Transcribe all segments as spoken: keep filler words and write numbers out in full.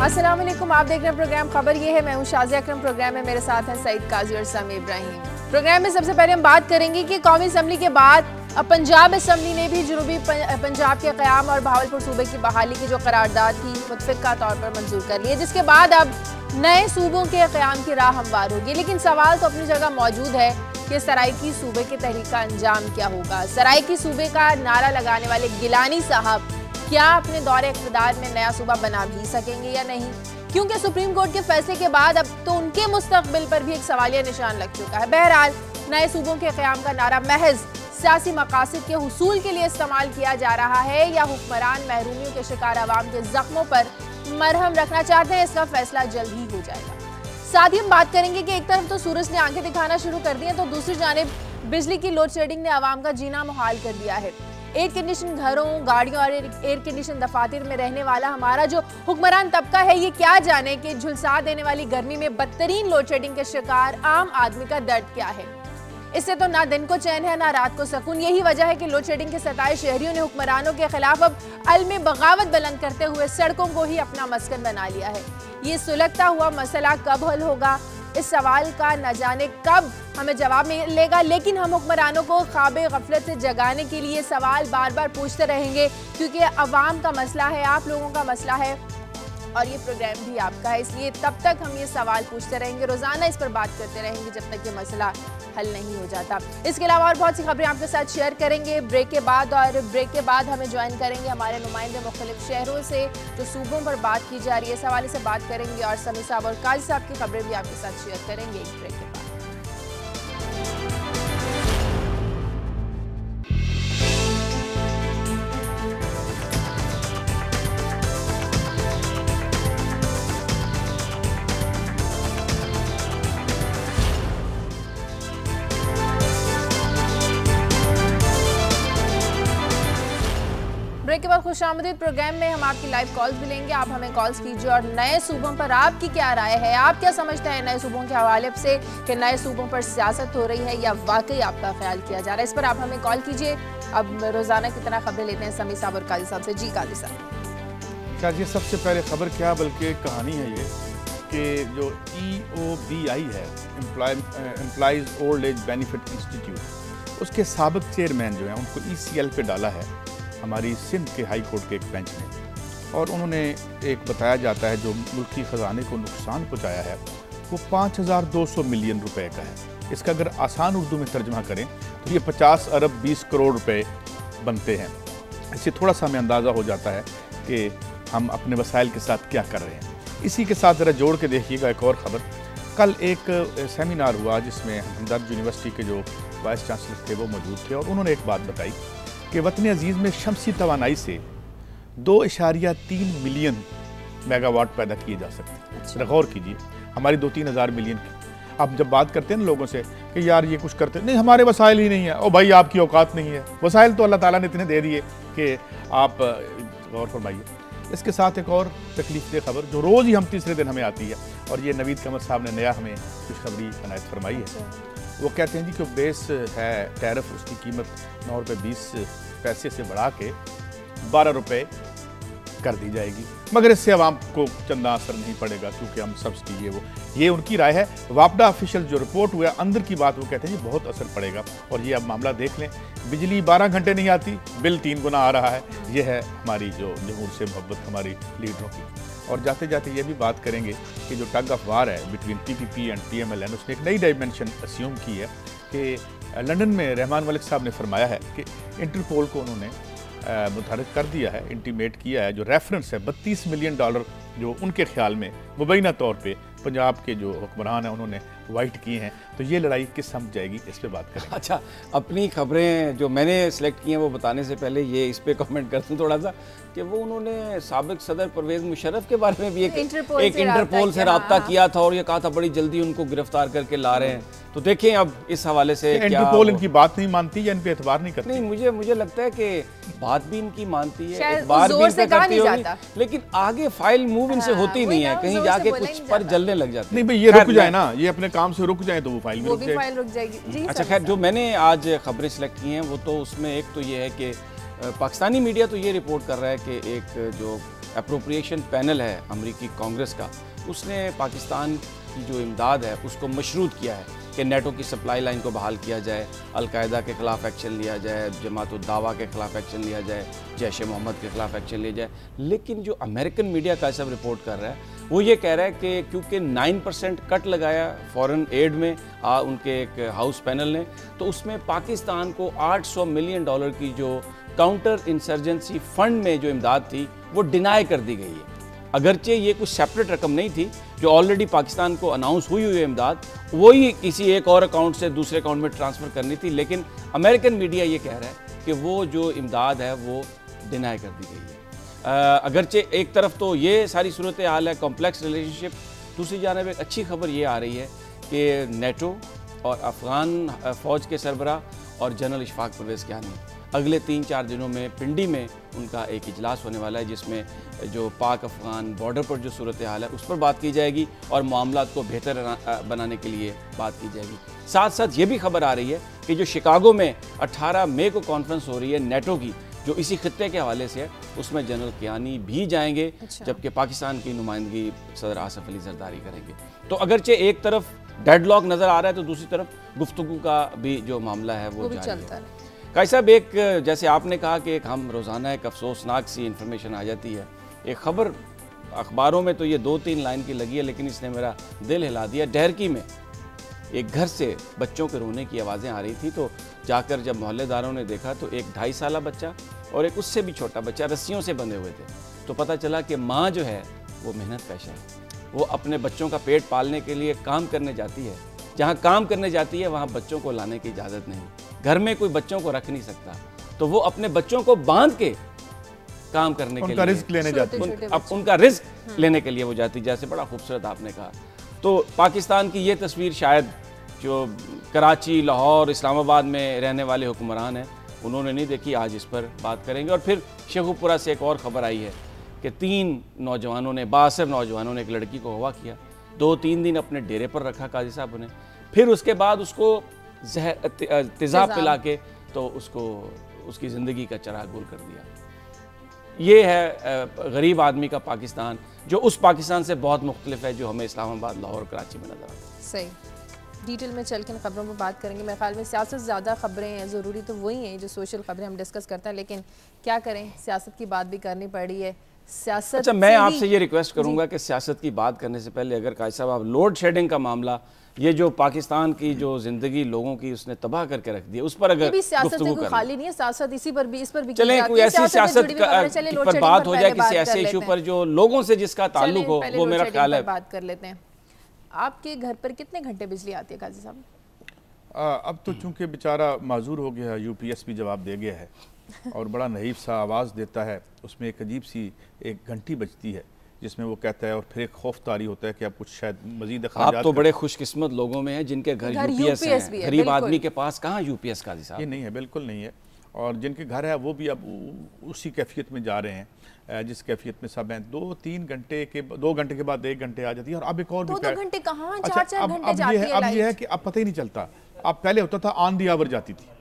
अस्सलाम वालेकुम, आप देख रहे हैं प्रोग्राम खबर ये है। मैं हूं शाज़िया अकरम। प्रोग्राम में मेरे साथ हैं सईद काजी और समी इब्राहिम। प्रोग्राम में सबसे पहले हम बात करेंगे कि कौमी असम्बली के बाद अब पंजाब असम्बली ने भी जनूबी पंजाब के क़याम और बहावलपुर सूबे की बहाली की जो करारदाद थी मुतफ़िक़ा तौर पर मंजूर कर ली है, जिसके बाद अब नए सूबों के क़याम की राह हमवार होगी। लेकिन सवाल तो अपनी जगह मौजूद है कि सराइकी सूबे के तहरीक का अंजाम क्या होगा। सराइकी सूबे का नारा लगाने वाले गिलानी साहब क्या अपने दौरे इक़्तिदार में नया सूबा बना भी सकेंगे या नहीं, क्योंकि सुप्रीम कोर्ट के फैसले के बाद अब तो उनके मुस्तक़बिल पर भी एक सवालिया निशान लग चुका है। बहरहाल नए सूबों के क़याम का नारा महज सियासी मकासद के हुसूल के लिए इस्तेमाल किया जा रहा है या हुक्मरान महरूमियों के शिकार अवाम के जख्मों पर मरहम रखना चाहते हैं, इसका फैसला जल्द ही हो जाएगा। साथ ही हम बात करेंगे कि एक तरफ तो सूरज ने आंखें दिखाना शुरू कर दी है, तो दूसरी जानिब बिजली की लोड शेडिंग ने आवाम का जीना मुहाल कर दिया है। एयर कंडीशन घरों, गाड़ियों और एयर कंडीशन दफातर में रहने वाला हमारा जो हुक्मरान तबका है, ये क्या जाने कि झुलसा देने वाली गर्मी में बदतरीन लोड शेडिंग के शिकार आम आदमी का दर्द क्या है। इससे तो ना दिन को चैन है ना रात को सुकून। यही वजह है कि लोड शेडिंग के सताए शहरियों ने हुक्मरानों के खिलाफ अब अलम बगावत बुलंद करते हुए सड़कों को ही अपना मस्कन बना लिया है। ये सुलगता हुआ मसला कब हल होगा, इस सवाल का न जाने कब हमें जवाब मिलेगा, लेकिन हम हुक्मरानों को ख्वाब गफलत से जगाने के लिए सवाल बार बार पूछते रहेंगे, क्योंकि अवाम का मसला है, आप लोगों का मसला है और ये प्रोग्राम भी आपका है। इसलिए तब तक हम ये सवाल पूछते रहेंगे, रोजाना इस पर बात करते रहेंगे जब तक ये मसला हल नहीं हो जाता। इसके अलावा और बहुत सी खबरें आपके साथ शेयर करेंगे ब्रेक के बाद, और ब्रेक के बाद हमें ज्वाइन करेंगे हमारे नुमाइंदे मुख्तलिफ शहरों से जो सूबों पर बात की जा रही है, इस हवाले से बात करेंगे और समी साहब और काजी साहब की खबरें भी आपके साथ शेयर करेंगे एक ब्रेक के बाद। ब्रेक के बाद खुशामदीद। प्रोग्राम में हम आपकी लाइव कॉल्स भी लेंगे, आप हमें कॉल्स कीजिए और नए सूबों पर आपकी क्या राय है, आप क्या समझते हैं नए सूबों के हवाले से कि नए सूबों पर सियासत हो रही है या वाकई आपका ख्याल किया जा रहा है, इस पर आप हमें कॉल कीजिए। अब रोजाना की तरह खबरें लेते हैं समी साहब और काजी साहब से। जी काजी साहब। क्या जी, सबसे पहले खबर क्या बल्कि कहानी है ये कि जो ई ओ बी आई है, employees old age benefit institute, उसके साबिक चेयरमैन जो हैं उनको ई सी एल पे डाला है हमारी सिंध के हाई कोर्ट के एक बेंच ने, और उन्होंने एक बताया जाता है जो मुल्की ख़जाने को नुकसान पहुंचाया है वो पाँच हज़ार दो सौ मिलियन रुपए का है। इसका अगर आसान उर्दू में तर्जमा करें तो ये पचास अरब बीस करोड़ रुपए बनते हैं। इससे थोड़ा सा हमें अंदाज़ा हो जाता है कि हम अपने वसाइल के साथ क्या कर रहे हैं। इसी के साथ ज़रा जोड़ के देखिएगा एक और ख़बर। कल एक सेमिनार हुआ जिसमें हमदर्द यूनिवर्सिटी के जो वाइस चांसलर थे वो मौजूद थे, और उन्होंने एक बात बताई कि वतन अजीज़ में शमसी तवानाई से दो इशारिया तीन मिलियन मेगावाट पैदा किए जा सकते हैं। अच्छा। गौर कीजिए, हमारी दो तीन हज़ार मिलियन की। अब जब बात करते हैं ना लोगों से कि यार ये कुछ करते नहीं, हमारे वसाइल ही नहीं है, ओ भाई आपकी औकात नहीं है। वसाइल तो अल्लाह ताला ने इतने दे दिए कि आप गौर फरमाइए। इसके साथ एक और तकलीफ दे खबर जो रोज़ ही हम तीसरे दिन हमें आती है, और ये नवीद कमर साहब ने नया हमें खुशखबरी अनायत फरमाई है। वो कहते हैं जी कि बेस है टैरिफ, उसकी कीमत नौ रुपये बीस पैसे से बढ़ा के बारह रुपये कर दी जाएगी, मगर इससे आवाम को चंदा असर नहीं पड़ेगा क्योंकि हम सब्सिडी ये वो ये उनकी राय है। वापडा ऑफिशियल जो रिपोर्ट हुआ अंदर की बात, वो कहते हैं जी बहुत असर पड़ेगा। और ये अब मामला देख लें, बिजली बारह घंटे नहीं आती, बिल तीन गुना आ रहा है। ये है हमारी जो जमहूर से मोहब्बत हमारी लीडरों की। और जाते जाते ये भी बात करेंगे कि जो टग ऑफ वार है between P P P and P M L N, उसने एक नई डायमेंशन अस्यूम की है कि लंदन में रहमान मलिक साहब ने फरमाया है कि इंटरपोल को उन्होंने मुतहरक कर दिया है, इंटीमेट किया है, जो रेफरेंस है बत्तीस मिलियन डॉलर जो उनके ख्याल में मुबैना तौर पे पंजाब के जो हुक्मरान हैं उन्होंने वाइट किए हैं। तो ये लड़ाई किस समझ जाएगी, इस पे बात करें। अच्छा, अपनी खबरें जो मैंने सिलेक्ट की हैं वो बताने से पहले ये इस पे कमेंट कर दूं थोड़ा सा कि वो उन्होंने साबिक सदर परवेज़ मुशर्रफ के बारे में भी एक इंटरपोल एक इंटरपोल से रब्ता किया था और ये कहा था बड़ी जल्दी उनको गिरफ्तार करके ला रहे हैं। तो देखें अब इस हवाले से इंटरपोल इनकी बात नहीं मानती या इन पे एतबार नहीं करती? नहीं, मुझे मुझे लगता है कि बात भी इनकी मानती है, एतबार भी इन पे करती होगी, लेकिन आगे फाइल मूव इनसे होती नहीं है, कहीं जाके कुछ पर जलने लग जाते हैं। नहीं भाई, ये रुक जाए ना, ये अपने काम से रुक जाए तो वो फाइल भी रुक जाएगी। अच्छा खैर, जो मैंने आज खबरें सिलेक्ट की हैं वो तो उसमें एक तो ये है कि पाकिस्तानी मीडिया तो ये रिपोर्ट कर रहा है कि एक जो अप्रोप्रिएशन पैनल है अमेरिकी कांग्रेस का, उसने पाकिस्तान की जो इमदाद है उसको मशरूत किया है कि नेटो की सप्लाई लाइन को बहाल किया जाए, अलकायदा के ख़िलाफ़ एक्शन लिया जाए, जमात उद दावा के ख़िलाफ़ एक्शन लिया जाए, जैश ए मोहम्मद के ख़िलाफ़ एक्शन लिया जाए। लेकिन जो अमेरिकन मीडिया का सब रिपोर्ट कर रहा है वो ये कह रहा है कि क्योंकि नाइन परसेंट कट लगाया फॉरेन एड में आ, उनके एक हाउस पैनल ने, तो उसमें पाकिस्तान को आठ सौ मिलियन डॉलर की जो काउंटर इंसर्जेंसी फंड में जो इमदाद थी वो डिनाई कर दी गई है। अगरचे ये कुछ सेपरेट रकम नहीं थी जो ऑलरेडी पाकिस्तान को अनाउंस हुई हुई इमदाद, वही किसी एक और अकाउंट से दूसरे अकाउंट में ट्रांसफ़र करनी थी, लेकिन अमेरिकन मीडिया ये कह रहा है कि वो जो इमदाद है वो डिनाई कर दी गई है। अगरचे एक तरफ तो ये सारी सूरत हाल है, कॉम्प्लेक्स रिलेशनशिप, दूसरी जानिब एक अच्छी खबर ये आ रही है कि नेटो और अफ़गान फ़ौज के सरबराह और जनरल इशफाक परवेज़ कियानी अगले तीन चार दिनों में पिंडी में उनका एक इजलास होने वाला है, जिसमें जो पाक अफ़गान बॉर्डर पर जो सूरत हाल है उस पर बात की जाएगी और मामलात को बेहतर बनाने के लिए बात की जाएगी। साथ साथ ये भी खबर आ रही है कि जो शिकागो में अट्ठारह मई को कॉन्फ्रेंस हो रही है नेटो की, जो इसी खित्ते के हवाले से है, उसमें जनरल कियानी भी जाएंगे। अच्छा। जबकि पाकिस्तान की नुमाइंदगी सदर आसिफ अली जरदारी करेंगे। तो अगरचे एक तरफ डेडलॉक नज़र आ रहा है तो दूसरी तरफ गुफ्तगू का भी जो मामला है वो, वो जारी चलता है। काई साहब, एक जैसे आपने कहा कि एक हम रोज़ाना एक अफसोसनाक सी इन्फॉर्मेशन आ जाती है, एक ख़बर अखबारों में तो ये दो तीन लाइन की लगी है लेकिन इसने मेरा दिल हिला दिया। डहरकी में एक घर से बच्चों के रोने की आवाज़ें आ रही थी, तो जाकर जब मोहल्लेदारों ने देखा तो एक ढाई साल बच्चा और एक उससे भी छोटा बच्चा रस्सियों से बंधे हुए थे। तो पता चला कि माँ जो है वो मेहनत पेशा है, वो अपने बच्चों का पेट पालने के लिए काम करने जाती है। जहाँ काम करने जाती है वहाँ बच्चों को लाने की इजाज़त नहीं, घर में कोई बच्चों को रख नहीं सकता, तो वो अपने बच्चों को बांध के काम करने के लिए रिस्क लेने जाती है, अब उनका रिस्क लेने के लिए वो जाती। जैसे बड़ा खूबसूरत आपने कहा। तो पाकिस्तान की ये तस्वीर शायद जो कराची, लाहौर, इस्लामाबाद में रहने वाले हुक्मरान हैं उन्होंने नहीं देखी, आज इस पर बात करेंगे। और फिर शेखुपुरा से एक और ख़बर आई है कि तीन नौजवानों ने, बासर नौजवानों ने एक लड़की को अगवा किया, दो तीन दिन अपने डेरे पर रखा काजी साहब ने, फिर उसके बाद उसको जहर तेज़ाब पिला के तो उसको उसकी ज़िंदगी का चिराग गुल कर दिया। ये है गरीब आदमी का पाकिस्तान, जो उस पाकिस्तान से बहुत मुख्तलिफ है जो हमें इस्लामाबाद, लाहौर, कराची में नजर आता है। सही डिटेल में चल के खबरों में बात करेंगे। मेरे ख्याल में सियासत ज़्यादा खबरें हैं, ज़रूरी तो वही हैं जो सोशल खबरें हम डिस्कस करते हैं, लेकिन क्या करें, सियासत की बात भी करनी पड़ी है। सियासत अच्छा, मैं आपसे ये रिक्वेस्ट करूंगा कि सियासत की बात करने से पहले अगर काजी साहब आप लोड शेडिंग का मामला, ये जो पाकिस्तान की जो जिंदगी लोगों की उसने तबाह करके रख दी, उस पर अगर गुफ्तगू करें। खाली नहीं है सियासत, इसी पर भी, इस पर भी चलें कोई ऐसी सियासत पर बात हो जाए, किसी ऐसे इशू पर जो लोगों से जिसका ताल्लुक हो, वो मेरा ख्याल है बात कर लेते हैं। आपके घर पर कितने घंटे बिजली आती है काजी साहब? अब तो चूंकि बेचारा माजूर हो गया है, यूपीएस भी जवाब दे गया है और बड़ा नहीब सा आवाज़ देता है, उसमें एक अजीब सी एक घंटी बजती है जिसमें वो कहता है, और फिर एक खौफ तारी होता है कि आप कुछ शायद मजीद आप तो बड़े खुशकिस्मत लोगों में हैं जिनके घर यूपीएस है। गरीब आदमी के पास कहाँ यूपीएस काजी साहब? ये नहीं है, बिल्कुल नहीं है। और जिनके घर है वो भी अब उसी कैफियत में जा रहे हैं जिस कैफियत में सब हैं। दो तीन घंटे के दो घंटे के बाद एक घंटे आ जाती है और अब एक और दो घंटे कहाँ, चार चार घंटे जाती है। अब ये है कि अब पता ही नहीं चलता। अब पहले होता था ऑन दी आवर जाती थी,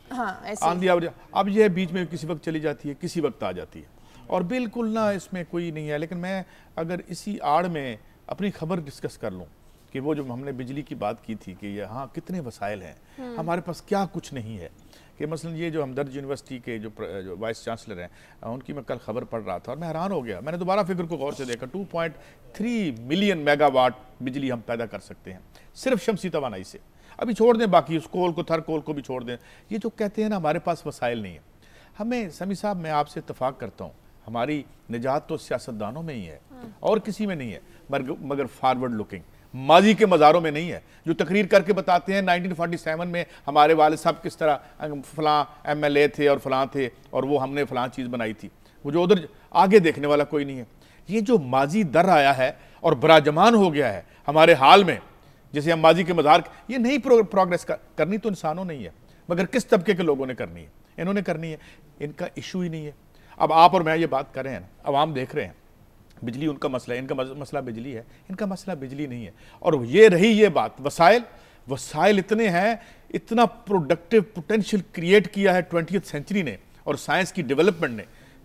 ऑन दी आवर, अब ये बीच में किसी वक्त चली जाती है, किसी वक्त आ जाती है और बिल्कुल ना इसमें कोई नहीं है। लेकिन मैं अगर इसी आड़ में अपनी खबर डिस्कस कर लूँ कि वो जो हमने बिजली की बात की थी कि यहाँ कितने वसाइल हैं, हमारे पास क्या कुछ नहीं है। कि मसलन ये जो हमदर्द यूनिवर्सिटी के जो जो वाइस चांसलर हैं उनकी मैं कल खबर पढ़ रहा था और मैं हैरान हो गया। मैंने दोबारा फिगर को गौर से देखा, two point three million megawatt बिजली हम पैदा कर सकते हैं सिर्फ शमसी तवानाई से। अभी छोड़ दें बाकी उस कोल को, थर कोल को भी छोड़ दें। ये जो कहते हैं ना हमारे पास वसाइल नहीं है, हमें समी साहब मैं आपसे इत्तफाक करता हूँ, हमारी निजात तो सियासतदानों में ही है और किसी में नहीं है, मगर फॉरवर्ड लुकिंग माजी के मज़ारों में नहीं है, जो तकरीर करके बताते हैं नाइनटीन फोर्टी सेवन में हमारे वाले साहब किस तरह फलां एम एल ए थे और फलां थे और वो हमने फलां चीज़ बनाई थी, वो जो उधर आगे देखने वाला कोई नहीं है। ये जो माजी दर आया है और बराजमान हो गया है हमारे हाल में, जैसे हम माजी के मज़ार, ये नहीं प्रोग्रेस कर, करनी तो इंसानों नहीं है मगर किस तबके के लोगों ने करनी है, इन्होंने करनी है, इनका इशू ही नहीं है। अब आप और मैं ये बात कर रहे हैं, अवाम देख रहे हैं, बिजली उनका मसला है, इनका मसला बिजली है, इनका मसला बिजली नहीं है। और ये रही ये बात वसाइल, वसाइल इतने हैं, इतना प्रोडक्टिव पोटेंशियल क्रिएट किया है ट्वेंटियथ सेंचुरी ने और साइंस की डेवलपमेंट ने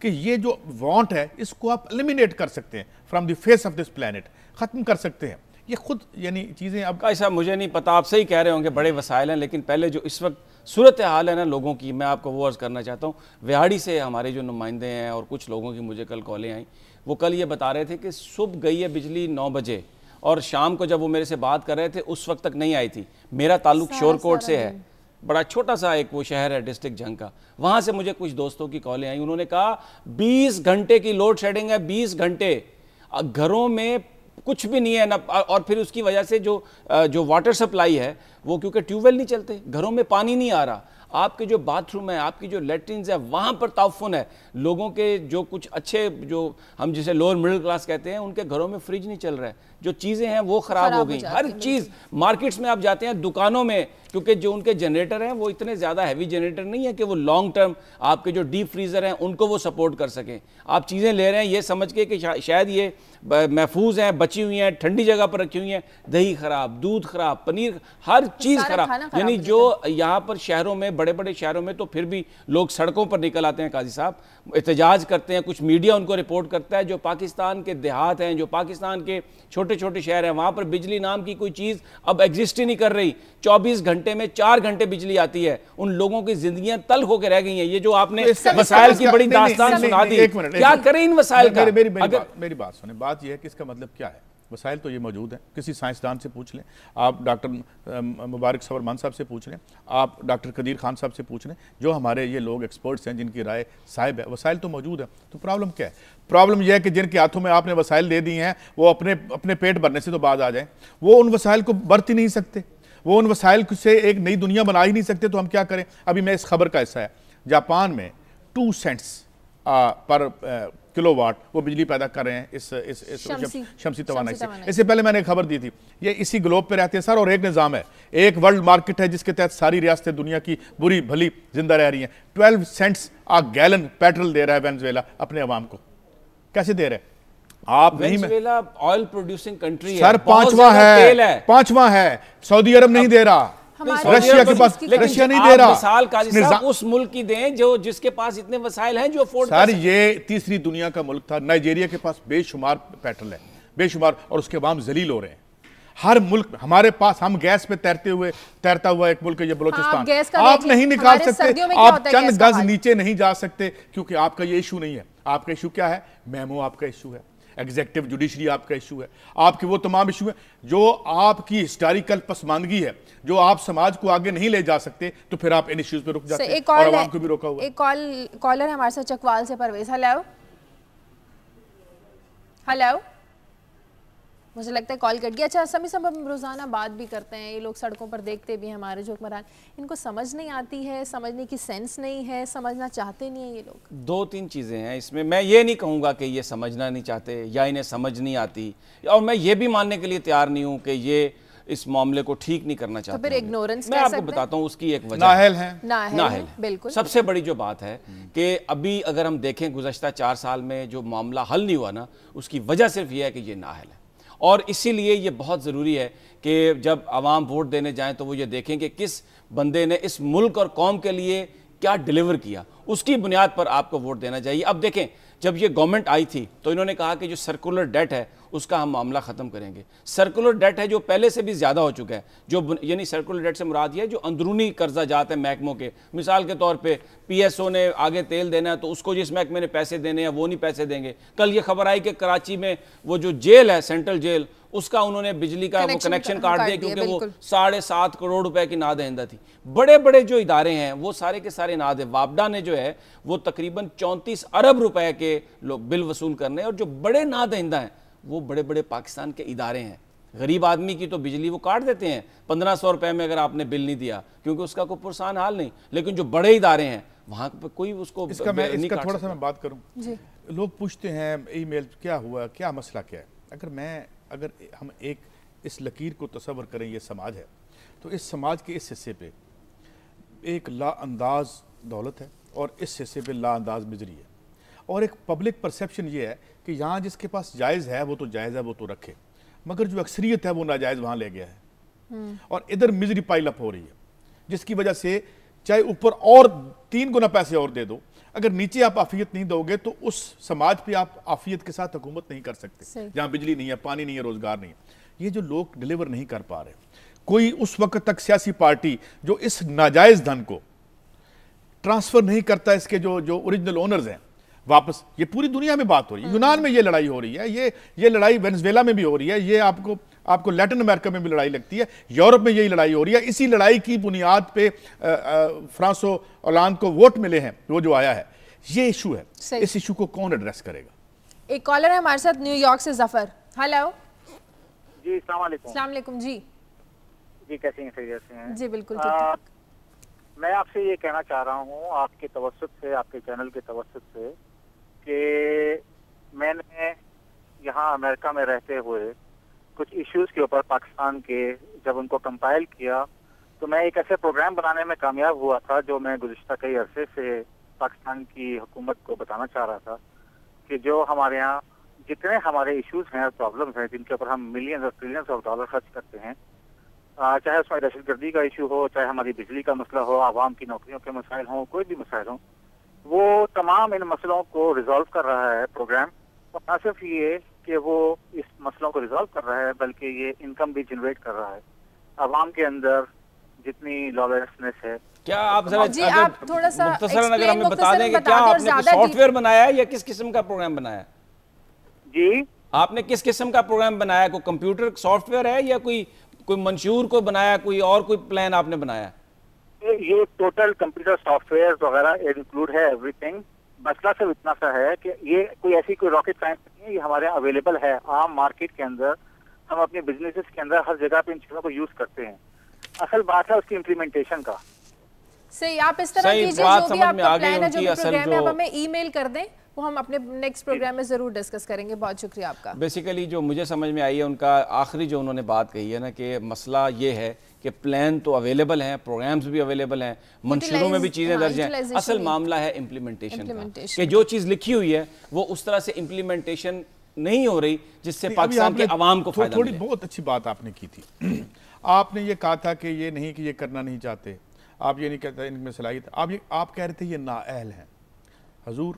कि ये जो वांट है इसको आप एलिमिनेट कर सकते हैं from the face of this planet, ख़त्म कर सकते हैं। ये खुद यानी चीज़ें अब ऐसा मुझे नहीं पता, आप सही कह रहे होंगे, बड़े वसाइल हैं, लेकिन पहले जो इस वक्त सूरत हाल है ना लोगों की, मैं आपको वो अर्ज़ करना चाहता हूँ। विहाड़ी से हमारे जो नुमाइंदे हैं और कुछ लोगों की मुझे कल कॉलें आई, वो कल ये बता रहे थे कि सुबह गई है बिजली नौ बजे और शाम को जब वो मेरे से बात कर रहे थे उस वक्त तक नहीं आई थी। मेरा ताल्लुक शोरकोट से है, बड़ा छोटा सा एक वो शहर है डिस्ट्रिक्ट जंग का, वहाँ से मुझे कुछ दोस्तों की कॉलें आई, उन्होंने कहा बीस घंटे की लोड शेडिंग है, बीस घंटे घरों में कुछ भी नहीं है ना, और फिर उसकी वजह से जो जो वाटर सप्लाई है वो, क्योंकि ट्यूबवेल नहीं चलते, घरों में पानी नहीं आ रहा, आपके जो बाथरूम है, आपकी जो लेट्रिन्स है, वहाँ पर ताउफुन है। लोगों के जो कुछ अच्छे, जो हम जिसे लोअर मिडिल क्लास कहते हैं, उनके घरों में फ्रिज नहीं चल रहा है, जो चीज़ें हैं वो ख़राब हो गई। हर चीज़ मार्केट्स में आप जाते हैं, दुकानों में, क्योंकि जो उनके जनरेटर हैं वो इतने ज़्यादा हैवी जनरेटर नहीं है कि वो लॉन्ग टर्म आपके जो डीप फ्रीज़र हैं उनको वो सपोर्ट कर सकें। आप चीज़ें ले रहे हैं ये समझ के कि शायद ये महफूज हैं, बची हुई हैं, ठंडी जगह पर रखी हुई हैं, दही ख़राब, दूध ख़राब, पनीर, हर चीज़ ख़राब। यानी जो यहाँ पर शहरों में, बड़े बड़े शहरों में तो फिर भी लोग सड़कों पर निकल आते हैं, काजी साहब एहतजाज करते हैं, कुछ मीडिया उनको रिपोर्ट करता है। जो पाकिस्तान के देहात हैं, जो पाकिस्तान के छोटे छोटे शहर हैं, वहाँ पर बिजली नाम की कोई चीज़ अब एग्जिस्ट ही नहीं कर रही। चौबीस घंटे में चार घंटे बिजली आती है, उन लोगों की जिंदगियां तल्ख होकर रह गई हैं। ये जो आपने वसाइल की बड़ी दास्तान सुना दी, क्या करें इन वसाइल का? मेरी मेरी बात सुने, बात यह है कि इसका मतलब क्या है। वसाइल तो ये मौजूद हैं, किसी साइंसदान से पूछ लें, आप डॉक्टर मुबारक सवर मान साहब से पूछ लें, आप डॉक्टर कदीर खान साहब से पूछ लें, जो हमारे ये लोग एक्सपर्ट्स हैं जिनकी राय साहिब है। वसाइल तो मौजूद है, तो प्रॉब्लम क्या है? प्रॉब्लम यह है कि जिनके हाथों में आपने वसाइल दे दिए हैं वो अपने अपने पेट भरने से तो बाज आ जाएं, वो उन वसाइल को बरत ही नहीं सकते, वो उन वसाइल से एक नई दुनिया बना ही नहीं सकते। तो हम क्या करें? अभी मैं इस खबर का हिस्सा है, जापान में टू सेंट्स पर किलोवाट वो बिजली पैदा कर रहे हैं इस इस इस शमसी, शमसी तवानाई से। इससे पहले मैंने खबर दी थी, ये इसी ग्लोब पे रहते हैं सर, और एक निज़ाम है, एक वर्ल्ड मार्केट है जिसके तहत सारी रियासतें दुनिया की बुरी भली जिंदा रह रही हैं। Twelve cents a gallon petrol दे रहा है वेनेजुएला अपने अवाम को, कैसे दे रहे हैं आप? वेनेजुएला ऑयल प्रोड्यूसिंग कंट्री है सर, पांचवा है, पांचवा है, सऊदी अरब नहीं दे रहा, रशिया के पास, रशिया नहीं दे रहा। मिसाल काजी साहब उस मुल्क की दें जो जिसके पास इतने वसाइल हैं, जो अफोर्ड सर, ये तीसरी दुनिया का मुल्क था, नाइजीरिया के पास बेशुमार पेट्रोल है, बेशुमार, और उसके अवाम जलील हो रहे हैं। हर मुल्क हमारे पास, हम गैस पे तैरते हुए तैरता हुआ एक मुल्क है ये बलूचिस्तान। हाँ, आप नहीं निकाल सकते, आप चंद गज नीचे नहीं जा सकते, क्योंकि आपका ये इशू नहीं है। आपका इशू क्या है? मेमो आपका इशू है, एग्जीक्यूटिव जुडिशरी आपका इशू है, आपके वो तमाम इशू है जो आपकी हिस्टोरिकल पसमानदगी है, जो आप समाज को आगे नहीं ले जा सकते, तो फिर आप इन इश्यूज पे रुक जाते हैं और आवाम को भी रोका हुआ। एक कॉल कॉलर है हमारे साथ चकवाल से, परवेज। हेलो हेलो, मुझे लगता है कॉल कट गया। अच्छा समी साहब, हम रोज़ाना बात भी करते हैं, ये लोग सड़कों पर देखते भी हैं हमारे जो हुक्मरान, इनको समझ नहीं आती है, समझने की सेंस नहीं है, समझना चाहते नहीं है ये लोग। दो तीन चीज़ें हैं इसमें, मैं ये नहीं कहूँगा कि ये समझना नहीं चाहते या इन्हें समझ नहीं आती, और मैं ये भी मानने के लिए तैयार नहीं हूँ कि ये इस मामले को ठीक नहीं करना चाहते। तो फिर इग्नोरेंस मैं आपको बताता हूँ उसकी एक वजह नाहल है, नाहल, नाहल है। बिल्कुल सबसे बड़ी जो बात है कि अभी अगर हम देखें गुज़श्ता चार साल में जो मामला हल नहीं हुआ ना, उसकी वजह सिर्फ ये है कि ये नाहल है। और इसीलिए ये बहुत ज़रूरी है कि जब आवाम वोट देने जाएं तो वो ये देखें कि किस बंदे ने इस मुल्क और कौम के लिए क्या डिलीवर किया, उसकी बुनियाद पर आपको वोट देना चाहिए। अब देखें, जब ये गवर्नमेंट आई थी तो इन्होंने कहा कि जो सर्कुलर डेट है उसका हम मामला ख़त्म करेंगे। सर्कुलर डेट है जो पहले से भी ज़्यादा हो चुका है, जो यानी सर्कुलर डेट से मुराद ये है जो अंदरूनी कर्जा जाते हैं महकमों के। मिसाल के तौर पे पीएसओ ने आगे तेल देना है तो उसको जिस महकमे ने पैसे देने हैं वो नहीं पैसे देंगे। कल ये खबर आई कि कराची में वो जो जेल है, सेंट्रल जेल, उसका उन्होंने बिजली का वो कनेक्शन काट दिया क्योंकि वो साढ़े सात करोड़ रुपए की नादहिंदा थी। बड़े बड़े जो इदारे हैं वो सारे के सारे नाद है। वापडा ने जो है वो तकरीबन चौंतीस अरब रुपए के बिल वसूल करने, और जो बड़े नादहिंदा हैं वो बड़े बड़े पाकिस्तान के इदारे हैं। गरीब आदमी की तो बिजली वो काट देते हैं पंद्रह सौ रुपए में अगर आपने बिल नहीं दिया, क्योंकि उसका कोई पुरसान हाल नहीं। लेकिन जो बड़े इदारे हैं वहां पर कोई उसको इसका मैं इसका थोड़ा सा मैं बात करूं, लोग पूछते हैं ईमेल क्या हुआ, क्या मसला क्या है। अगर मैं अगर हम एक इस लकीर को तसव्वुर करें, ये समाज है, तो इस समाज के इस हिस्से पे एक लाअंदाज दौलत है और इस हिस्से पे लाअंदाज मिजरी है, और एक पब्लिक परसेप्शन ये है कि यहाँ जिसके पास जायज़ है वो तो जायज़ है, वो तो रखे, मगर जो अक्सरियत है वो नाजायज़ वहाँ ले गया है, और इधर मिजरी पाइल अप हो रही है, जिसकी वजह से चाहे ऊपर और तीन गुना पैसे और दे दो, अगर नीचे आप आफियत नहीं दोगे तो उस समाज पे आप आफियत के साथ हुकूमत नहीं कर सकते, जहां बिजली नहीं है, पानी नहीं है, रोजगार नहीं है। ये जो लोग डिलीवर नहीं कर पा रहे, कोई उस वक्त तक सियासी पार्टी जो इस नाजायज धन को ट्रांसफर नहीं करता, इसके जो जो ओरिजिनल ओनर्स हैं वापस, ये पूरी दुनिया में बात हो रही है। यूनान में ये लड़ाई हो रही है, ये ये लड़ाई वेनेजुएला में भी हो रही है, ये आपको आपको लैटिन अमेरिका में भी लड़ाई लगती है, यूरोप में यही लड़ाई हो रही है। इसी लड़ाई की बुनियाद पे फ्रांसो ओलांद को वोट मिले हैं, वो जो आया है, ये इशू है। इस इशू को कौन एड्रेस करेगा? एक कॉलर है हमारे साथ न्यूयॉर्क से, जफर। हेलो जी, अस्सलाम वालेकुम। अस्सलाम वालेकुम जी। जी कैसे हैं? खैरियत से हैं? जी बिल्कुल ठीक ठाक। मैं आपसे ये कहना चाह रहा हूँ आपके तवस्सुत से, आपके चैनल के तवस्सुत से, कि मैंने यहाँ अमेरिका में रहते हुए कुछ इश्यूज के ऊपर पाकिस्तान के जब उनको कंपाइल किया तो मैं एक ऐसे प्रोग्राम बनाने में कामयाब हुआ था जो मैं गुज़िश्ता कई अरसे से पाकिस्तान की हुकूमत को बताना चाह रहा था कि जो हमारे यहाँ जितने हमारे इश्यूज हैं, प्रॉब्लम्स हैं, जिनके ऊपर हम मिलियंस और ट्रिलियंस ऑफ डॉलर खर्च करते हैं, चाहे उसमें दहशतगर्दी का इशू हो, चाहे हमारी बिजली का मसला हो, आवाम की नौकरियों के मसाइल हों, कोई भी मसाइल हों, वो तमाम इन मसलों को रिजॉल्व कर रहा है प्रोग्राम। और न सिर्फ ये कि वो इस मसलों को रिजॉल्व कर रहा है, बल्कि ये इनकम भी जनरेट कर रहा है। आवाम के अंदर जितनी लॉयलेसनेस है। क्या आप जरा जी आप थोड़ा सा मुख्तसरन अगर हमें बता दें कि क्या आपने सॉफ्टवेयर बनाया है या किस किस्म का प्रोग्राम बनाया है? जी आपने किस किस्म का प्रोग्राम बनाया? कोई कंप्यूटर सॉफ्टवेयर है या कोई कोई मंशूर को बनाया, कोई और कोई प्लान आपने बनाया? ये टोटल कंप्यूटर सॉफ्टवेयर वगैरह इंक्लूड है, एवरीथिंग। मसला सिर्फ इतना सा है कि ये कोई ऐसी कोई रॉकेट साइंस नहीं है, ये हमारे यहाँ अवेलेबल है आम मार्केट के अंदर। हम अपने बिजनेसेस के अंदर हर जगह पे इन चीज़ों को यूज करते हैं। असल बात है उसकी इम्प्लीमेंटेशन का। सही, आप इस तरह कीजिए, जो भी आपका प्लान है, जो भी प्रोग्राम है, आप हमें ईमेल कर दें, वो हम अपने नेक्स्ट प्रोग्राम में जरूर डिस्कस करेंगे। बहुत शुक्रिया आपका। बेसिकली जो मुझे समझ में आई है उनका आखिरी जो उन्होंने बात कही है ना, कि मसला ये है कि प्लान तो अवेलेबल हैं, प्रोग्राम्स भी अवेलेबल हैं, मंशूरों में भी चीज़ें दर्ज हैं, असल मामला है इम्प्लीमेंटेशन का, कि जो चीज़ लिखी हुई है वो उस तरह से इम्प्लीमेंटेशन नहीं हो रही जिससे पाकिस्तान के अवाम को फायदा थोड़ी बहुत अच्छी बात आपने की थी। आपने ये कहा था कि ये नहीं कि ये करना नहीं चाहते, आप ये नहीं कहते इनमें सलाहियत, आप ये आप कह रहे थे ये नाअहल हैं। हजूर,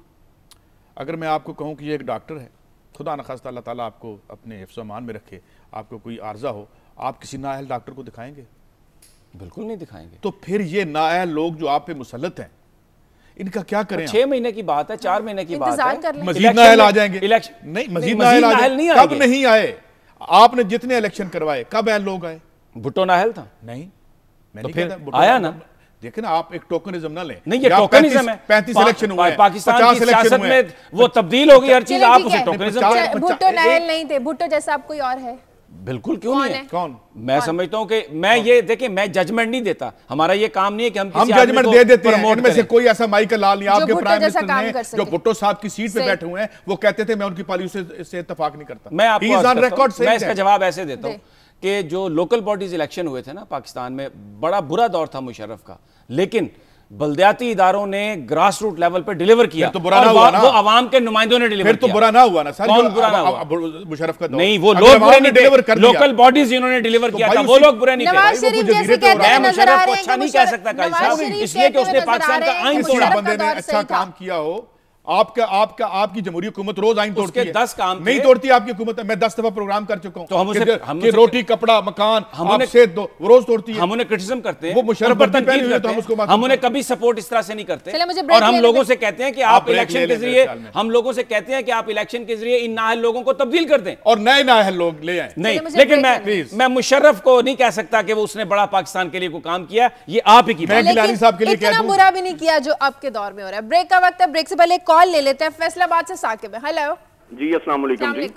अगर मैं आपको कहूँ कि ये एक डॉक्टर है, खुदा न खास्ता अल्लाह ताला आपको अपने हिफ्ज़ अमान में रखे, आपको कोई आर्जा हो, आप किसी नाअहल डॉक्टर को दिखाएंगे? बिल्कुल नहीं दिखाएंगे। तो फिर ये नाअहल लोग जो आप पे मुसल्लत हैं, इनका क्या करें? छह महीने की बात है, चार महीने की बात है, मजीद नाअहल आ जाएंगे। नहीं, मजीद नाअहल आ जाएंगे। कब नहीं आए? आपने जितने इलेक्शन करवाए, कब ऐल लोग आए? भुट्टो नाअहल था नहीं, तो फिर आया ना। देखिए ना, आप एक टोकनिज्म ना लें। नहीं, ये टोकनिज्म है। पैंतीस इलेक्शन हुए हैं, पाकिस्तान की सियासत में वो तब्दील हो गई हर चीज, आप उसे टोकनिज्म। भुट्टो नाअहल नहीं थे, भुट्टो जैसा आप कोई और है? बिल्कुल क्यों नहीं है? कौन? मैं समझता हूँ कि मैं ये देखिए, मैं जजमेंट नहीं देता, हमारा ये काम नहीं है कि हम हम जजमेंट दे देते हैं। इनमें से कोई ऐसा माइकल लाल नहीं, आपके प्राइम मिनिस्टर ने जो भुट्टो साहब की सीट पे बैठे हुए हैं, वो कहते थे मैं उनकी पॉलिसी से इत्तेफाक नहीं करता। मैं आपको मैं इसका जवाब ऐसे देता हूँ कि जो लोकल बॉडीज इलेक्शन हुए थे ना पाकिस्तान में, बड़ा बुरा दौर था मुशर्रफ का, लेकिन बल्दियाती इदारों ने ग्रास रूट लेवल पे डिलीवर किया। तो बुरा ना हुआ ना? वो आवाम के नुमाइंदों ने डिलीवर किया। फिर तो बुरा ना हुआ ना सर? कौन बुरा ना हुआ? मुशर्रफ का दौर नहीं, वो लोग बुरे नहीं डिलीवर कर दिया, लोकल बॉडीज जिन्होंने डिलीवर किया था वो लोग बुरे नहीं थे। नवाज शरीफ जैसे कहते हैं, मैं मुशर्रफ को अच्छा नहीं कह सकता काजी साहब, इसलिए कि उसने पाकिस्तान का आईन तोड़ा। बंदे ने अच्छा काम किया हो, आपका आपका आपकी जमहूरी हुकूमत रोज आइन तोड़ती है। दस काम नहीं तोड़ती आपकी हुकूमत। मैं दस दफा प्रोग्राम कर चुका हूं तो हम उसे, हम कि रोटी कपड़ा मकान हम से दो वो रोज तोड़ती है। हम उन्हें क्रिटिसिज्म करते हैं, वो मुशर्रफ पर तनकीद करते हैं, हम उसको हम उन्हें कभी सपोर्ट इस तरह से नहीं करते। और हम लोगों से कहते हैं कि आप इलेक्शन के जरिए हम लोगों से कहते हैं कि आप इलेक्शन के जरिए इन नाअहल लोगों को तब्दील कर दें और नए नाअहल लोग ले आए। नहीं, लेकिन मैं मैं मुशर्रफ को नहीं कह सकता कि वो उसने बड़ा पाकिस्तान के लिए कोई काम किया, ये आप ही की बात है। गिलानी साहब के लिए इतना बुरा भी नहीं किया जो आपके दौर में हो रहा है। ब्रेक का वक्त है, ब्रेक से पहले कॉल ले लेते हैं। फैसलाबाद से साकिब है। हेलो जी, अस्सलाम वालेकुम जी।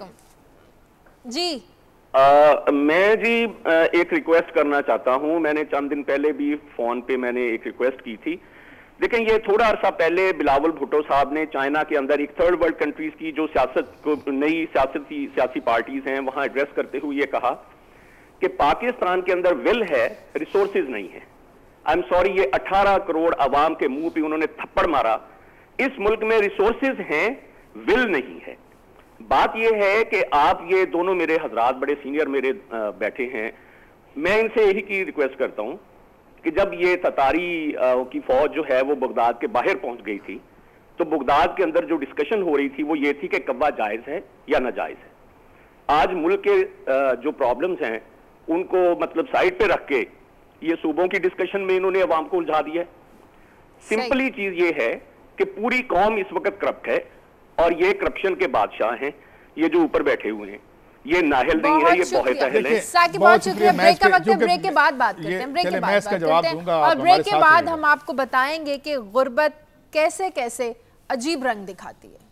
जी आ, मैं जी एक रिक्वेस्ट करना चाहता हूं। मैंने चंद दिन पहले भी फोन पे मैंने एक रिक्वेस्ट की थी। देखें, ये थोड़ा अरसा पहले बिलावल भुट्टो साहब ने चाइना के अंदर एक थर्ड वर्ल्ड कंट्रीज की जो सियासत को नई सियासती सियासी पार्टीज हैं वहां एड्रेस करते हुए ये कहा कि पाकिस्तान के अंदर विल है, रिसोर्सेज नहीं है। आई एम सॉरी, ये अठारह करोड़ अवाम के मुंह पे उन्होंने थप्पड़ मारा। इस मुल्क में रिसोर्सेज हैं, विल नहीं है। बात यह है कि आप ये दोनों मेरे हजरात बड़े सीनियर मेरे बैठे हैं, मैं इनसे यही की रिक्वेस्ट करता हूं कि जब ये ततारी की फौज जो है वो बगदाद के बाहर पहुंच गई थी तो बगदाद के अंदर जो डिस्कशन हो रही थी वो ये थी कि कब्बा जायज है या नाजायज है। आज मुल्क के जो प्रॉब्लम्स हैं उनको मतलब साइड पे रख के ये सूबों की डिस्कशन में इन्होंने अवाम को उलझा दिया है। सिंपली चीज ये है कि पूरी कौम इस वक्त करप्ट है और ये करप्शन के बादशाह हैं, ये जो ऊपर बैठे हुए हैं, ये नाहल नहीं है, ये बहुत अहल है। साकिब बहुत शुक्रिया। ब्रेक का वक्त है, ब्रेक के बाद बात करते हैं, ब्रेक के बाद बात करते हैं और ब्रेक के बाद हम आपको बताएंगे कि गुर्बत कैसे कैसे अजीब रंग दिखाती है।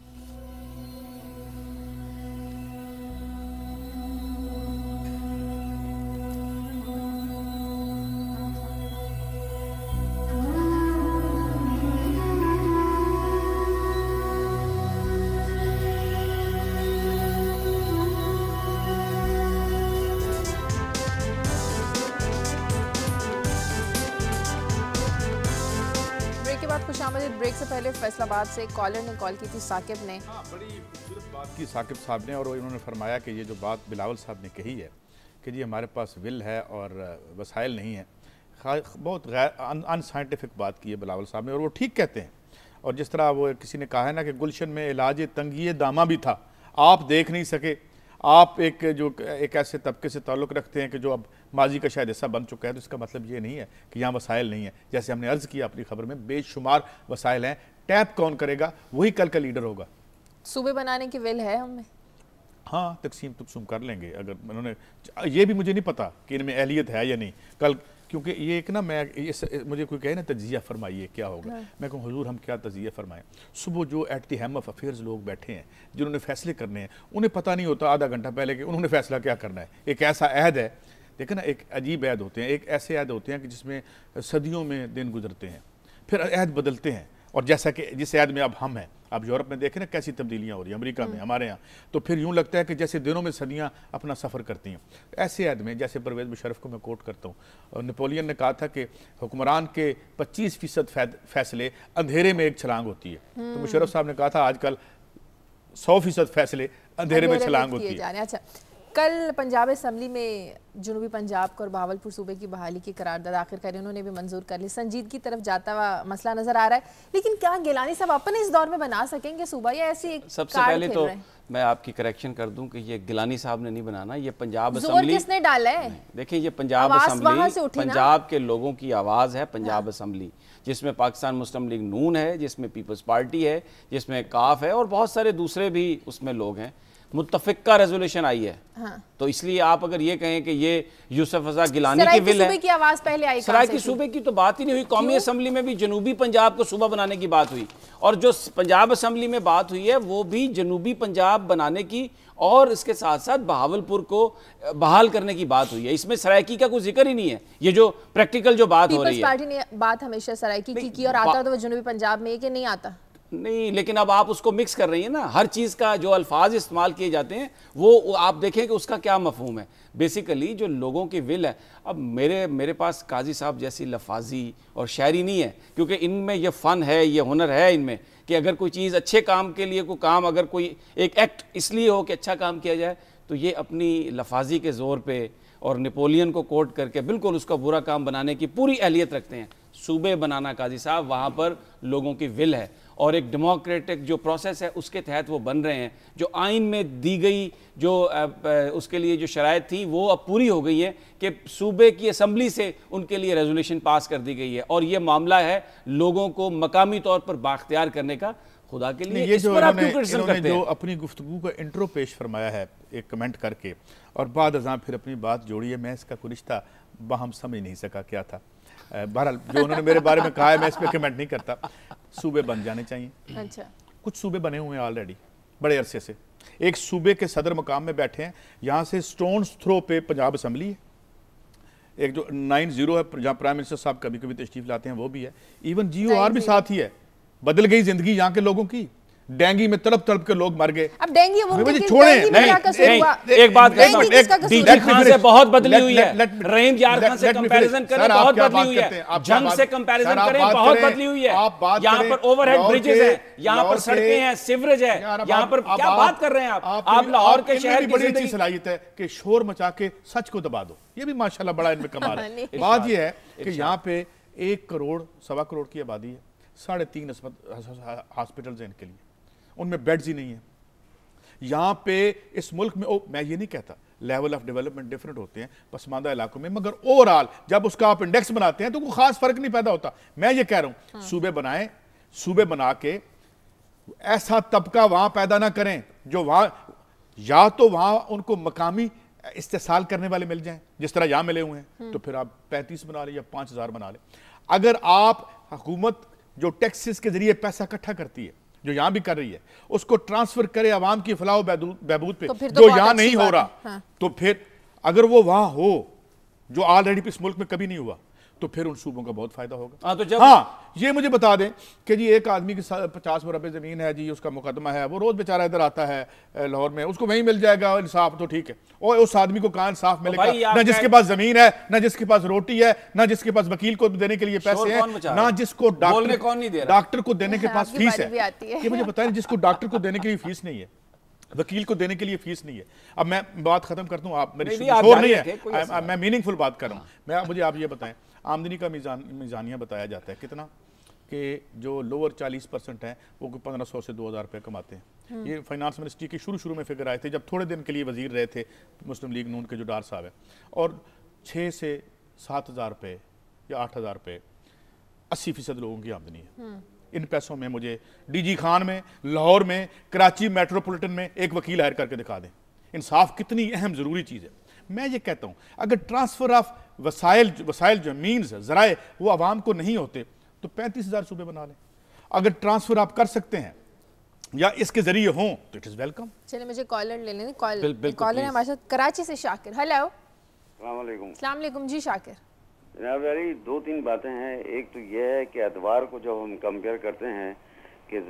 ब्रेक से पहले फैसलाबाद से कॉलर ने कॉल की थी, साकिब ने। हाँ, बड़ी खूबसूरत बात की साकिब साहब ने और इन्होंने फरमाया कि ये जो बात बिलावल साहब ने कही है कि जी हमारे पास विल है और वसाइल नहीं है, बहुत गैर अनसाइंटिफिक बात की है बिलावल साहब ने और वो ठीक कहते हैं। और जिस तरह वो किसी ने कहा है ना कि गुलशन में इलाज तंगी दामा भी था, आप देख नहीं सके, आप एक जो एक ऐसे तबके से ताल्लुक़ रखते हैं कि जो अब माजी का शायद हिस्सा बन चुका है, तो इसका मतलब ये नहीं है कि यहाँ वसाइल नहीं है। जैसे हमने अर्ज़ किया अपनी खबर में, बेशुमार वसाइल हैं, टैप कौन करेगा वही कल का लीडर होगा। सूबे बनाने की विल है हमें, हाँ तकसीम तुकसीम कर लेंगे। अगर उन्होंने, ये भी मुझे नहीं पता कि इनमें अहलियत है या नहीं कल, क्योंकि ये एक ना मैं ये मुझे कोई कहे ना तजिया फरमाइए क्या होगा, मैं कहूँ हुजूर हम क्या तजिया फरमाएं। सुबह जो at the helm of affairs लोग बैठे हैं जिन्होंने फैसले करने हैं, उन्हें पता नहीं होता आधा घंटा पहले कि उन्होंने फैसला क्या करना है। एक ऐसा अहद है, देखिए ना, एक अजीब अहद होते हैं, एक ऐसे अहद होते हैं कि जिसमें सदियों में दिन गुजरते हैं, फिर अहद बदलते हैं। और जैसा कि जिस अहद में अब हम हैं, अब यूरोप में देखें ना कैसी तब्दीलियाँ हो रही हैं, अमेरिका में, हमारे यहाँ, तो फिर यूँ लगता है कि जैसे दिनों में सदियाँ अपना सफ़र करती हैं। ऐसे अहद में, जैसे परवेज़ मुशर्रफ को मैं कोट करता हूँ, नेपोलियन ने कहा था कि हुक्मरान के पच्चीस फीसद फैसले अंधेरे में एक छलांग होती है, तो मुशर्रफ साहब ने कहा था आजकल सौ फीसद फैसले अंधेरे में छलांग होती है। अच्छा, कल पंजाब असम्बली में जनूबी पंजाब को और बहावलपुर सूबे की बहाली की करारदाद आखिरकार उन्होंने भी मंजूर कर ली। संजीदगी की तरफ जाता हुआ मसला नजर आ रहा है, लेकिन क्या गिलानी साहब अपने इस दौर में बना सकेंगे सूबा या ऐसी एक सबसे पहले तो मैं आपकी करेक्शन कर दूं कि ये गिलानी साहब ने नहीं बनाना, ये पंजाब असम्बली किसने डाला है। देखिए ये पंजाब असम्बली पंजाब के लोगों की आवाज़ है। पंजाब असम्बली जिसमें पाकिस्तान मुस्लिम लीग नून है, जिसमें पीपल्स पार्टी है, जिसमें काफ है और बहुत सारे दूसरे भी उसमें लोग हैं। मुत्तफिक का रेजोल्यूशन आई है, हाँ। तो इसलिए आप अगर ये कहें कि ये यूसुफ रज़ा गिलानी की विल है, की आवाज पहले आई, सराय की सूबे की तो बात ही नहीं हुई। कौमी असम्बली में भी जनूबी पंजाब को सूबा बनाने की बात हुई और जो पंजाब असम्बली में बात हुई है वो भी जनूबी पंजाब बनाने की और इसके साथ साथ बहावलपुर को बहाल करने की बात हुई है। इसमें सरायकी का कोई जिक्र ही नहीं है। ये जो प्रैक्टिकल जो बात हो रही है, पार्टी ने बात हमेशा सरायकी की की और आता तो वो जनूबी पंजाब में, कि नहीं आता नहीं, लेकिन अब आप उसको मिक्स कर रही हैं ना। हर चीज़ का जो अल्फाज इस्तेमाल किए जाते हैं वो आप देखें कि उसका क्या मफहूम है। बेसिकली जो लोगों की विल है, अब मेरे मेरे पास काजी साहब जैसी लफाजी और शायरी नहीं है, क्योंकि इनमें ये फ़न है, ये हुनर है इनमें कि अगर कोई चीज़ अच्छे काम के लिए कोई काम, अगर कोई एक एक्ट इसलिए हो कि अच्छा काम किया जाए, तो ये अपनी लफाजी के ज़ोर पे और नेपोलियन को कोट करके बिल्कुल उसका बुरा काम बनाने की पूरी अहलियत रखते हैं। सूबे बनाना काजी साहब, वहाँ पर लोगों की विल है और एक डेमोक्रेटिक जो प्रोसेस है उसके तहत वो बन रहे हैं। जो आइन में दी गई जो उसके लिए जो शराइत थी वो अब पूरी हो गई है कि सूबे की असम्बली से उनके लिए रेजोल्यूशन पास कर दी गई है और ये मामला है लोगों को मकामी तौर पर बाख्तियार करने का। खुदा के लिए ये जो इन्होंने, इन्होंने जो अपनी गुफ्तगू का इंट्रो पेश फरमाया है एक कमेंट करके और बाद अज़ां फिर अपनी बात जोड़ी है, मैं इसका कोई रिश्ता बाहम समझ नहीं सका क्या था। बहरहाल जो उन्होंने मेरे बारे में कहा है मैं इस पर कमेंट नहीं करता। सूबे बन जाने चाहिए। अच्छा, कुछ सूबे बने हुए हैं ऑलरेडी बड़े अरसे से। एक सूबे के सदर मकाम में बैठे हैं, यहाँ से स्टोन्स थ्रो पे पंजाब असम्बली है। एक जो नाइन जीरो है जहाँ प्राइम मिनिस्टर साहब कभी कभी तशरीफ लाते हैं वो भी है। इवन जी ओ आर भी साथ ही है। बदल गई जिंदगी यहाँ के लोगों की। डेंगी में तड़प तड़प के लोग मर गए। अब डेंगी वो छोड़े नहीं, नहीं, एक बात डीजी खान से बहुत बदली हुई है, रहीम यार खान से कंपैरिजन करें बहुत बदली हुई है, जंग से कंपैरिजन करें बहुत बदली हुई है। यहाँ पर ओवरहेड ब्रिजेस हैं, यहाँ पर सड़कें हैं, सीवरेज है, यहाँ पर क्या बात कर रहे हैं आप? आप लाहौर के शहर की बड़ी अच्छी सलाहियत है कि शोर मचा के सच को दबा दो। ये भी माशाल्लाह बड़ा इनमें कमाल है। बात ये है कि यहाँ पे एक करोड़ सवा करोड़ की आबादी है, साढ़े तीन हॉस्पिटल्स हैं इनके लिए, उनमें बेड्स ही नहीं है। यहाँ पे इस मुल्क में, ओ मैं ये नहीं कहता लेवल ऑफ डेवलपमेंट डिफरेंट होते हैं पसमानदा इलाकों में, मगर ओवरऑल जब उसका आप इंडेक्स बनाते हैं तो कोई खास फर्क नहीं पैदा होता। मैं ये कह रहा हूँ हाँ। सूबे बनाएं, सूबे बना के ऐसा तबका वहां पैदा ना करें जो वहां, या तो वहां उनको मकामी इस्तेसाल करने वाले मिल जाएं जिस तरह यहां मिले हुए हैं, तो फिर आप पैंतीस बना लें या पांच हजार बना लें। अगर आप हुकूमत जो टैक्सेस के जरिए पैसा इकट्ठा करती है, जो यहां भी कर रही है, उसको ट्रांसफर करे अवाम की फलाह बहबूद पे, तो जो यहां नहीं हो रहा हाँ। तो फिर अगर वो वहां हो जो ऑलरेडी इस मुल्क में कभी नहीं हुआ, तो फिर उन सूबों का बहुत फायदा होगा। हाँ, तो जब हाँ ये मुझे बता दें कि जी एक आदमी की पचास मुरब्बे जमीन है जी, उसका मुकदमा है, वो रोज बेचारा इधर आता है लाहौर में, उसको वहीं मिल जाएगा इंसाफ, तो ठीक है। और उस आदमी को कहाँ इंसाफ मिलेगा? ना जिसके पास जमीन है, ना जिसके पास रोटी है, ना जिसके पास वकील को देने के लिए पैसे हैं, ना जिसको डॉक्टर कौन नहीं दे रहा, डॉक्टर को देने के पास फीस है। ये मुझे बताएं, जिसको डॉक्टर को देने के लिए फीस नहीं है, वकील को देने के लिए फीस नहीं है। अब मैं बात खत्म करता हूं, आप मेरी शोर नहीं है, मैं मीनिंगफुल बात कर रहा हूं। मैं मुझे आप ये बताएं, आमदनी का मीजान मीजानिया बताया जाता है कितना, कि जो लोअर चालीस परसेंट हैं वो पंद्रह सौ से दो हज़ार रुपये कमाते हैं। ये फाइनेंस मिनिस्ट्री की शुरू शुरू में फिगर आए थे जब थोड़े दिन के लिए वजीर रहे थे मुस्लिम लीग नून के जो डार साहब हैं, और छः से सात हज़ार रुपये या आठ हज़ार रुपये अस्सी फीसद लोगों की आमदनी है। इन पैसों में मुझे डीजी खान में, लाहौर में, कराची मेट्रोपॉलिटन में एक वकील हायर करके दिखा दें। इंसाफ कितनी अहम ज़रूरी चीज़ है। मैं ये कहता हूँ अगर ट्रांसफ़र ऑफ वसाइल वसाइल जो मीन्स ज़राए वो आवाम को नहीं होते तो पैंतीस हज़ार सूबे बना लें। अगर ट्रांसफ़र आप कर सकते हैं या इसके ज़रिए हों तो इट इज़ वेलकम। चलिए मुझे कॉलर ले लें। कॉल कॉलर है हमारे साथ कराची से शाकिर। हेलो, अस्सलाम वालेकुम। अस्सलाम वालेकुम जी शाकिर। जनाब यारी दो तीन बातें हैं। एक तो यह है कि अतवार को जब हम कंपेयर करते हैं कि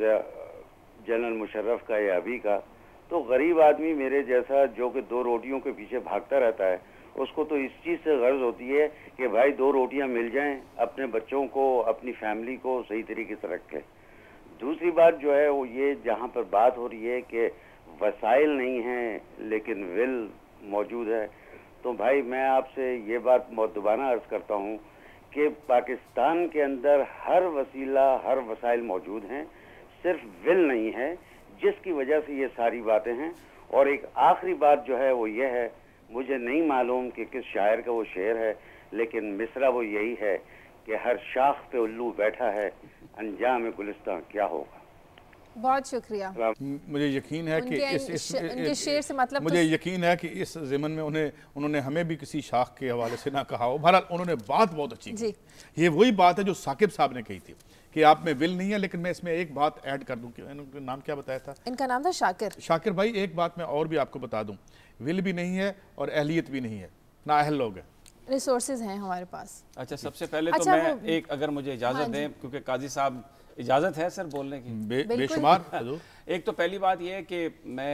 जनरल मुशर्रफ का या अभी का, तो गरीब आदमी मेरे जैसा जो कि दो रोटियों के पीछे भागता रहता है, उसको तो इस चीज़ से गर्ज होती है कि भाई दो रोटियां मिल जाएं, अपने बच्चों को, अपनी फैमिली को सही तरीके से रखे। दूसरी बात जो है वो ये, जहाँ पर बात हो रही है कि वसाइल नहीं हैं लेकिन विल मौजूद है, तो भाई मैं आपसे ये बात मुअद्दबाना अर्ज करता हूँ कि पाकिस्तान के अंदर हर वसीला, हर वसाइल मौजूद हैं, सिर्फ विल नहीं है, जिसकी वजह से ये सारी बातें हैं। और एक आखिरी बात जो है वो ये है, मुझे नहीं मालूम कि किस शायर का वो शेर है, लेकिन मिसरा वो यही है कि हर शाख पे उल्लू बैठा है, अंजाम गुलिस्तां क्या होगा। बहुत शुक्रिया। मुझे यकीन है कि इस, इस, इनके शेर से मतलब मुझे तो... यकीन है कि इस ज़िमन में उन्हें उन्होंने हमें भी किसी शाख के हवाले से ना कहा हो। बहरहाल उन्होंने बात बहुत अच्छी की। ये वही बात है जो साकिब साहब ने कही थी कि आप में विल नहीं है, लेकिन मैं इसमें एक बात ऐड कर दूं कि इनका नाम क्या बताया था? इनका नाम था शाकिर। शाकिर भाई, एक बात मैं और भी आपको बता दूं, विल भी नहीं है और अहलियत भी नहीं है, ना अहल लोग हैं, रिसोर्सेज हैं हमारे पास। अच्छा, सबसे पहले अच्छा, तो मैं एक, अगर मुझे इजाजत दें, क्योंकि काजी साहब इजाजत है सर बोलने की? बे, बेशुमार। एक तो पहली बात यह है कि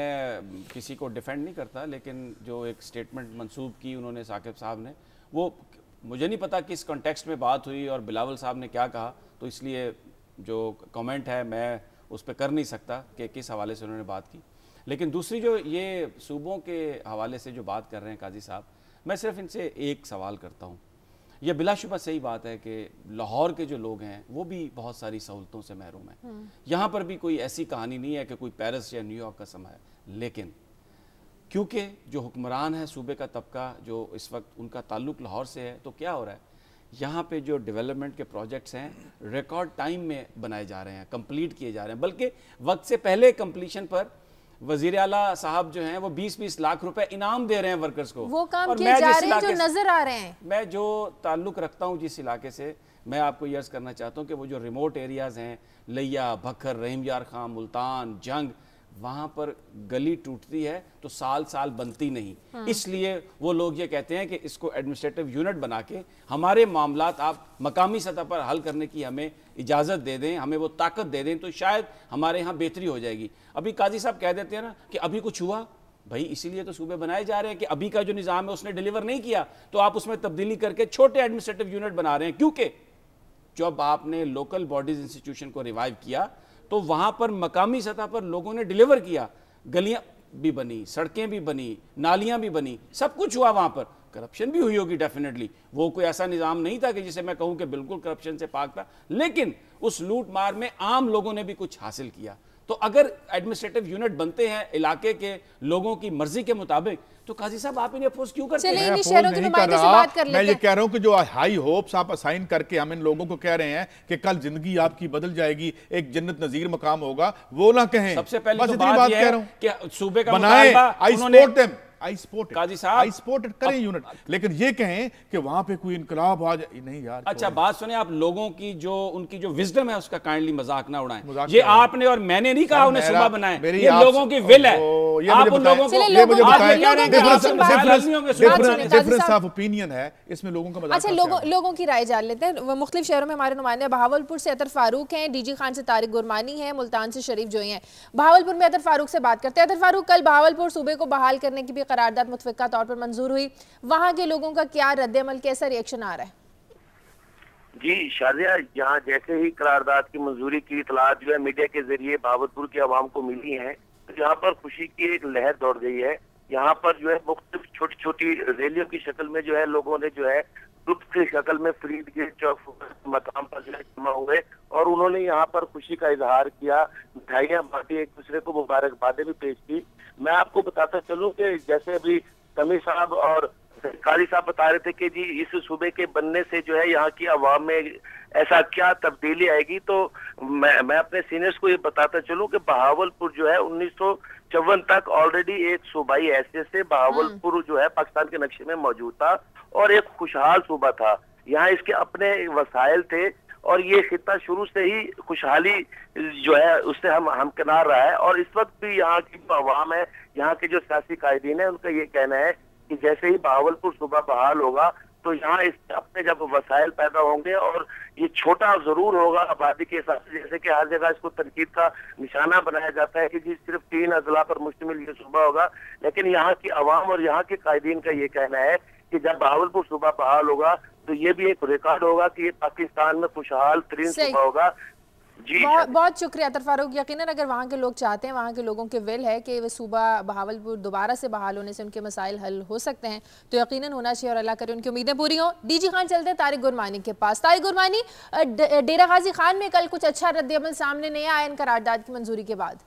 मैं किसी को डिफेंड नहीं करता, लेकिन जो एक स्टेटमेंट मंसूब की उन्होंने साकिब साहब ने, वो मुझे नहीं पता किस कॉन्टेक्स्ट में बात हुई और बिलावल साहब ने क्या कहा, तो इसलिए जो कमेंट है मैं उस पर कर नहीं सकता कि किस हवाले से उन्होंने बात की। लेकिन दूसरी जो ये सूबों के हवाले से जो बात कर रहे हैं काजी साहब, मैं सिर्फ इनसे एक सवाल करता हूँ। यह बिलाशुबा सही बात है कि लाहौर के जो लोग हैं वो भी बहुत सारी सहूलतों से महरूम हैं। यहाँ पर भी कोई ऐसी कहानी नहीं है कि कोई पेरिस या न्यूयॉर्क का समय है, लेकिन क्योंकि जो हुक्मरान है सूबे का तबका, जो इस वक्त उनका ताल्लुक़ लाहौर से है, तो क्या हो रहा है, यहाँ पे जो डेवलपमेंट के प्रोजेक्ट्स हैं रिकॉर्ड टाइम में बनाए जा रहे हैं, कंप्लीट किए जा रहे हैं, बल्कि वक्त से पहले कंप्लीशन पर वजीर आला साहब जो हैं वो बीस बीस लाख रुपए इनाम दे रहे हैं वर्कर्स को। वो काम किए जा रहे हैं जो नजर आ रहे हैं। मैं जो ताल्लुक रखता हूँ जिस इलाके से, मैं आपको ये अर्ज करना चाहता हूँ कि वो जो रिमोट एरियाज हैं, लिया, भखर, रहीम यार खां, मुल्तान, जंग, वहाँ पर गली टूटती है तो साल साल बनती नहीं। हाँ। इसलिए वो लोग ये कहते हैं कि इसको एडमिनिस्ट्रेटिव यूनिट बना के हमारे मामलात आप मकामी सतह पर हल करने की हमें इजाज़त दे दें, हमें वो ताकत दे दें, तो शायद हमारे यहाँ बेहतरी हो जाएगी। अभी काजी साहब कह देते हैं ना कि अभी कुछ हुआ, भाई इसीलिए तो सूबे बनाए जा रहे हैं कि अभी का जो निज़ाम है उसने डिलीवर नहीं किया, तो आप उसमें तब्दीली करके छोटे एडमिनिस्ट्रेटिव यूनिट बना रहे हैं। क्योंकि जब आपने लोकल बॉडीज इंस्टीट्यूशन को रिवाइव किया तो वहां पर मकामी सतह पर लोगों ने डिलीवर किया, गलियां भी बनी, सड़कें भी बनी, नालियां भी बनी, सब कुछ हुआ वहां पर। करप्शन भी हुई होगी डेफिनेटली, वो कोई ऐसा निज़ाम नहीं था कि जिसे मैं कहूं कि बिल्कुल करप्शन से पाक था, लेकिन उस लूट मार में आम लोगों ने भी कुछ हासिल किया। तो अगर एडमिनिस्ट्रेटिव यूनिट बनते हैं इलाके के लोगों की मर्जी के मुताबिक, तो काजी साहब आप इन्हें अपोज क्यों करते हैं? मैं अपोज नहीं कर रहा, मैं ये कह रहा हूं कि जो हाई होप्स आप असाइन करके हम इन लोगों को कह रहे हैं कि कल जिंदगी आपकी बदल जाएगी, एक जन्नत नजीर मकाम होगा, वो ना कहें। सबसे पहले तो बात यह है कि सूबे का बनाए, I support them, I support Qazi साहब, आई सपोर्ट करें यूनिट, लेकिन ये कहें कि वहां पे कोई इनकलाब आ जाए, नहीं यार। अच्छा बात सुने, आप लोगों की जो उनकी जो विजडम है उसका काइंडली मजाक ना उड़ाएं। ये आपने और मैंने नहीं कहा उन्हें सुबह बनाए, ये लोगों की विल है। आप उन लोगों को ये मुझे बताएं, डिफरेंस ऑफ ओपिनियन है इसमें लोगों का मजाक। अच्छा लोगों लोगों की राय जान लेते हैं। मुख्तलिफ शहरों में हमारे नुमाइंदे, बहावलपुर से अतर फारूक हैं, डीजी खान से तारिक गुरमानी है, मुल्तान से शरीफ जोई हैं। बहावलपुर में अतर फारूक से बात करते हैं। अतर फारूक, कल बहावलपुर सूबे को बहाल करने की भी करारदाद मुतफिका तौर पर मंजूर हुई, वहां के लोगों का क्या रद्द-ए-अमल, कैसा रिएक्शन आ रहा है? जी शाजिया, यहाँ जैसे ही करारदाद की मंजूरी की इतलात जो है मीडिया के जरिए बहावलपुर के अवाम को मिली है, तो यहाँ पर खुशी की एक लहर दौड़ गई है। यहाँ पर जो है मुख्तलिफ छोटी छोटी रैलियों की शक्ल में जो है लोगों ने जो है ग्रुप की शक्ल में फरीद के चौक मकाम पर जो है जमा हुए और उन्होंने यहाँ पर खुशी का इजहार किया, मिठाइयाँ बांटी, एक दूसरे को मुबारकबादें भी पेश की। मैं आपको बताता चलूँ कि जैसे अभी समी साहब और कारी साहब बता रहे थे कि जी इस सूबे के बनने से जो है यहाँ की आवाम में ऐसा क्या तब्दीली आएगी, तो मैं मैं अपने सीनियर्स को ये बताता चलूं कि बहावलपुर जो है उन्नीस सौ चौवन तक ऑलरेडी एक सूबाई हैसियत से बहावलपुर जो है पाकिस्तान के नक्शे में मौजूद था और एक खुशहाल सूबा था। यहाँ इसके अपने वसाइल थे और ये खित्ता शुरू से ही खुशहाली जो है उससे हम हमकिनार रहा है। और इस वक्त भी यहाँ की जो आवाम है, यहाँ के जो सियासी कायदीन है, उनका ये कहना है कि जैसे ही बहावलपुर सूबा बहाल होगा तो यहाँ इस अपने जब वसाइल पैदा होंगे और ये छोटा जरूर होगा आबादी के हिसाब से, जैसे कि हर जगह इसको तनकीद का निशाना बनाया जाता है कि जी सिर्फ तीन अजला पर मुश्तमिल ये सूबा होगा, लेकिन यहाँ की आवाम और यहाँ के कायदीन का ये कहना है कि जब बहावलपुर सूबा बहाल होगा तो ये भी एक रिकॉर्ड होगा कि ये पाकिस्तान में खुशहाल तरीन सूबा होगा। जी बहुत बहुत शुक्रिया अतर फारूक। यकीनन अगर वहाँ के लोग चाहते हैं, वहाँ के लोगों के विल है कि वह सूबा बहावलपुर दोबारा से बहाल होने से उनके मसाइल हल हो सकते हैं, तो यकीनन होना चाहिए और अल्लाह करे उनकी उम्मीदें पूरी हों। डीजी खान चलते हैं तारिक गुरमानी के पास। तारिक गुरमानी, डेरा गाजी खान में कल कुछ अच्छा रद्द-ए-अमल सामने नहीं आया इन करारदाद की मंजूरी के बाद?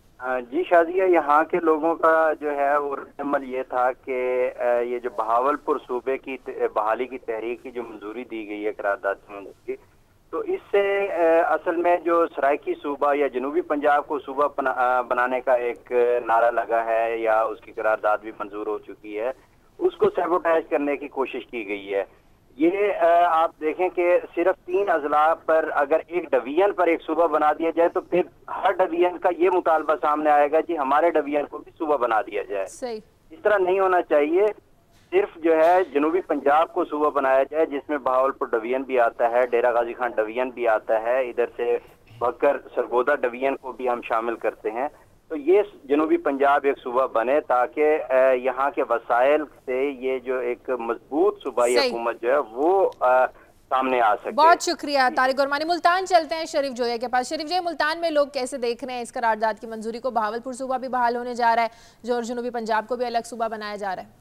जी शाजिया, यहाँ के लोगों का जो है वो रद्द-ए-अमल ये था कि ये जो बहावलपुर सूबे की बहाली की तहरीक की जो मंजूरी दी गई है करारदाद की, तो इससे असल में जो सराइकी सूबा या जनूबी पंजाब को सूबा बना, बनाने का एक नारा लगा है या उसकी करारदाद भी मंजूर हो चुकी है, उसको सैबोटाइज करने की कोशिश की गई है। ये आप देखें कि सिर्फ तीन अजला पर अगर एक डिवीजन पर एक सूबा बना दिया जाए तो फिर हर डिवीजन का ये मुतालबा सामने आएगा जी हमारे डिवीजन को भी सूबा बना दिया जाए। सही। इस तरह नहीं होना चाहिए। सिर्फ जो है जनूबी पंजाब को सूबा बनाया जाए जिसमें बहावलपुर डिवीजन भी आता है, डेरा गाजी खान डिवीजन भी आता है, इधर से बकर सरगोदा डिवीजन को भी हम शामिल करते हैं, तो ये जनूबी पंजाब एक सूबा बने ताकि यहाँ के वसाइल से ये जो एक मजबूत सूबाई हुकूमत जो है वो आ, सामने आ सके। बहुत शुक्रिया तारिक गुरमानी। मुल्तान चलते हैं शरीफ जोया के पास। शरीफ जोया, मुल्तान में लोग कैसे देख रहे हैं इस करारदाद की मंजूरी को? बहावलपुर सूबा भी बहाल होने जा रहा है जो और जनूबी पंजाब को भी अलग सूबा बनाया जा रहा है।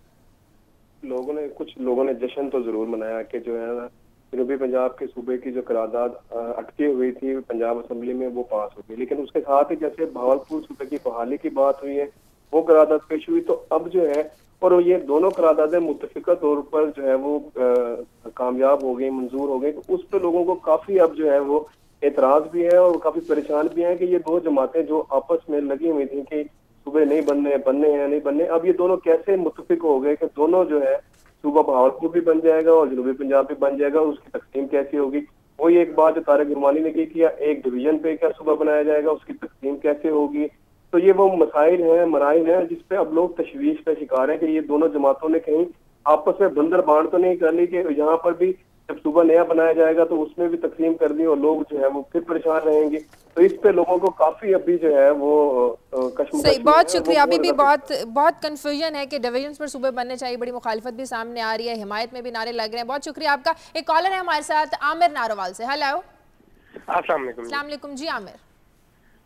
लोगों ने कुछ लोगों ने जश्न तो जरूर मनाया कि जो है ना जनूबी पंजाब के सूबे की जो करारदाद अटकी हुई थी पंजाब असम्बली में वो पास हो गई, लेकिन उसके साथ ही जैसे बहावलपुर सूबे की बहाली की बात हुई है वो करारदाद पेश हुई, तो अब जो है और ये दोनों करारदादें मुत्तफिका तौर पर जो है वो आ, कामयाब हो गई, मंजूर हो गई, तो उस पर लोगों को काफी अब जो है वो एतराज भी है और काफी परेशान भी है कि ये दो जमातें जो आपस में लगी हुई थी कि सूबे नहीं बनने बनने हैं नहीं बनने, अब ये दोनों कैसे मुत्तफिक हो गए कि दोनों जो है सूबा बहावलपुर भी बन जाएगा और जनूबी पंजाब भी बन जाएगा, उसकी तकसीम कैसी होगी? वही एक बात जो तारिक गुरमानी ने की किया, एक डिवीजन पे क्या सूबा बनाया जाएगा, उसकी तकसीम कैसे होगी? तो ये वो मसाइल हैं, मराइल हैं जिसपे अब लोग तशवीश का शिकार हैं कि ये दोनों जमातों ने कहीं आपस में बंदर बांट तो नहीं कर ली कि यहाँ पर भी जब सूबा नया बनाया जाएगा तो उसमें भी तकसीम कर दी और लोग जो है वो फिर परेशान रहेंगे। तो इस पे लोगों को काफी अभी जो है वो सही। बहुत शुक्रिया। अभी भी बहुत बहुत कंफ्यूजन है कि डिवीजन पर सूबे बनने चाहिए, बड़ी मुखालिफत भी सामने आ रही है, हिमायत में भी नारे लग रहे हैं। बहुत शुक्रिया आपका। एक कॉलर है हमारे साथ आमिर नारोवाल से। हेलो, अस्सलाम वालेकुम। अस्सलाम वालेकुम जी आमिर।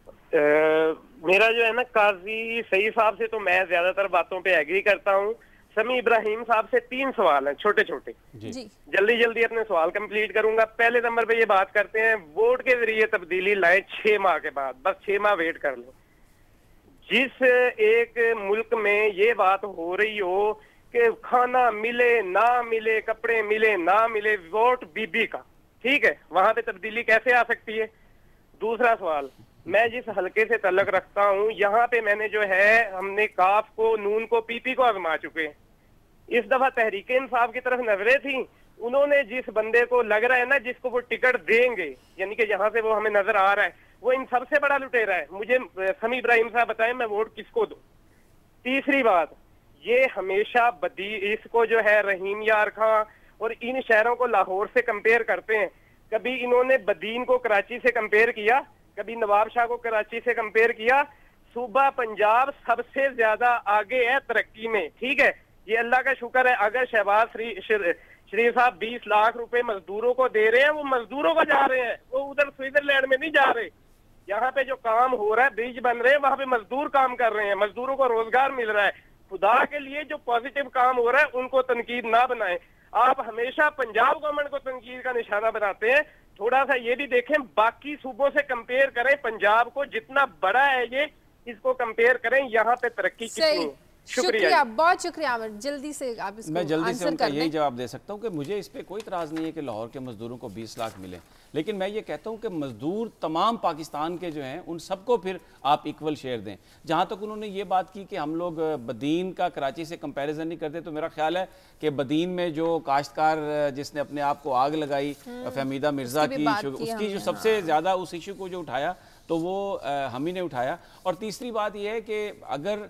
मेरा जो है ना काजी सही साहब से तो मैं ज्यादातर बातों पे एग्री करता हूँ। समी इब्राहिम साहब से तीन सवाल हैं छोटे छोटे, जल्दी जल्दी अपने सवाल कंप्लीट करूंगा। पहले नंबर पे ये बात करते हैं, वोट के जरिए तब्दीली लाए छह माह के बाद, बस छह माह वेट कर लो। जिस एक मुल्क में ये बात हो रही हो कि खाना मिले ना मिले, कपड़े मिले ना मिले, वोट बीबी का, ठीक है, वहां पे तब्दीली कैसे आ सकती है? दूसरा सवाल, मैं जिस हलके से तल्लक रखता हूँ, यहाँ पे मैंने जो है, हमने काफ को, नून को, पीपी को आजमा चुके हैं। इस दफा तहरीक इंसाफ की तरफ नजरें थी, उन्होंने जिस बंदे को लग रहा है ना जिसको वो टिकट देंगे, यानी कि यहाँ से वो हमें नजर आ रहा है, वो इन सबसे बड़ा लुटेरा है। मुझे समी इब्राहिम साहब बताएं मैं वोट किसको दूं? तीसरी बात, ये हमेशा बदी इसको जो है रहीम यार खां और इन शहरों को लाहौर से कंपेयर करते हैं। कभी इन्होंने बदीन को कराची से कंपेयर किया, कभी नवाब शाह को कराची से कंपेयर किया। सूबा पंजाब सबसे ज्यादा आगे है तरक्की में, ठीक है, ये अल्लाह का शुक्र है। अगर शहबाज शरीफ साहब बीस लाख रुपए मजदूरों को दे रहे हैं, वो मजदूरों को जा रहे हैं, वो उधर स्विट्जरलैंड में नहीं जा रहे। यहाँ पे जो काम हो रहा है, ब्रिज बन रहे हैं, वहां पे मजदूर काम कर रहे हैं, मजदूरों को रोजगार मिल रहा है। खुदा के लिए जो पॉजिटिव काम हो रहा है उनको तनकीद ना बनाएं। आप हमेशा पंजाब गवर्नमेंट को तनकीद का निशाना बनाते हैं। थोड़ा सा ये भी देखें, बाकी सूबों से कंपेयर करें, पंजाब को जितना बड़ा है ये, इसको कंपेयर करें, यहाँ पे तरक्की कितनी है। शुक्रिया, बहुत शुक्रिया आमिर। जल्दी से आप इसको मैं जल्दी से उनका यही दें। जवाब दे सकता हूँ कि मुझे इस पे कोई इतराज़ नहीं है कि लाहौर के मजदूरों को बीस लाख मिले, लेकिन मैं ये कहता हूँ कि मजदूर तमाम पाकिस्तान के जो हैं उन सबको फिर आप इक्वल शेयर दें। जहाँ तक उन्होंने ये बात की कि हम लोग बदीन का कराची से कंपैरिजन नहीं करते, तो मेरा ख्याल है कि बदीन में जो काश्तकार जिसने अपने आप को आग लगाई, फहमीदा मिर्ज़ा की, उसकी जो सबसे ज़्यादा उस इशू को जो उठाया तो वो हम ही ने उठाया। और तीसरी बात यह है कि अगर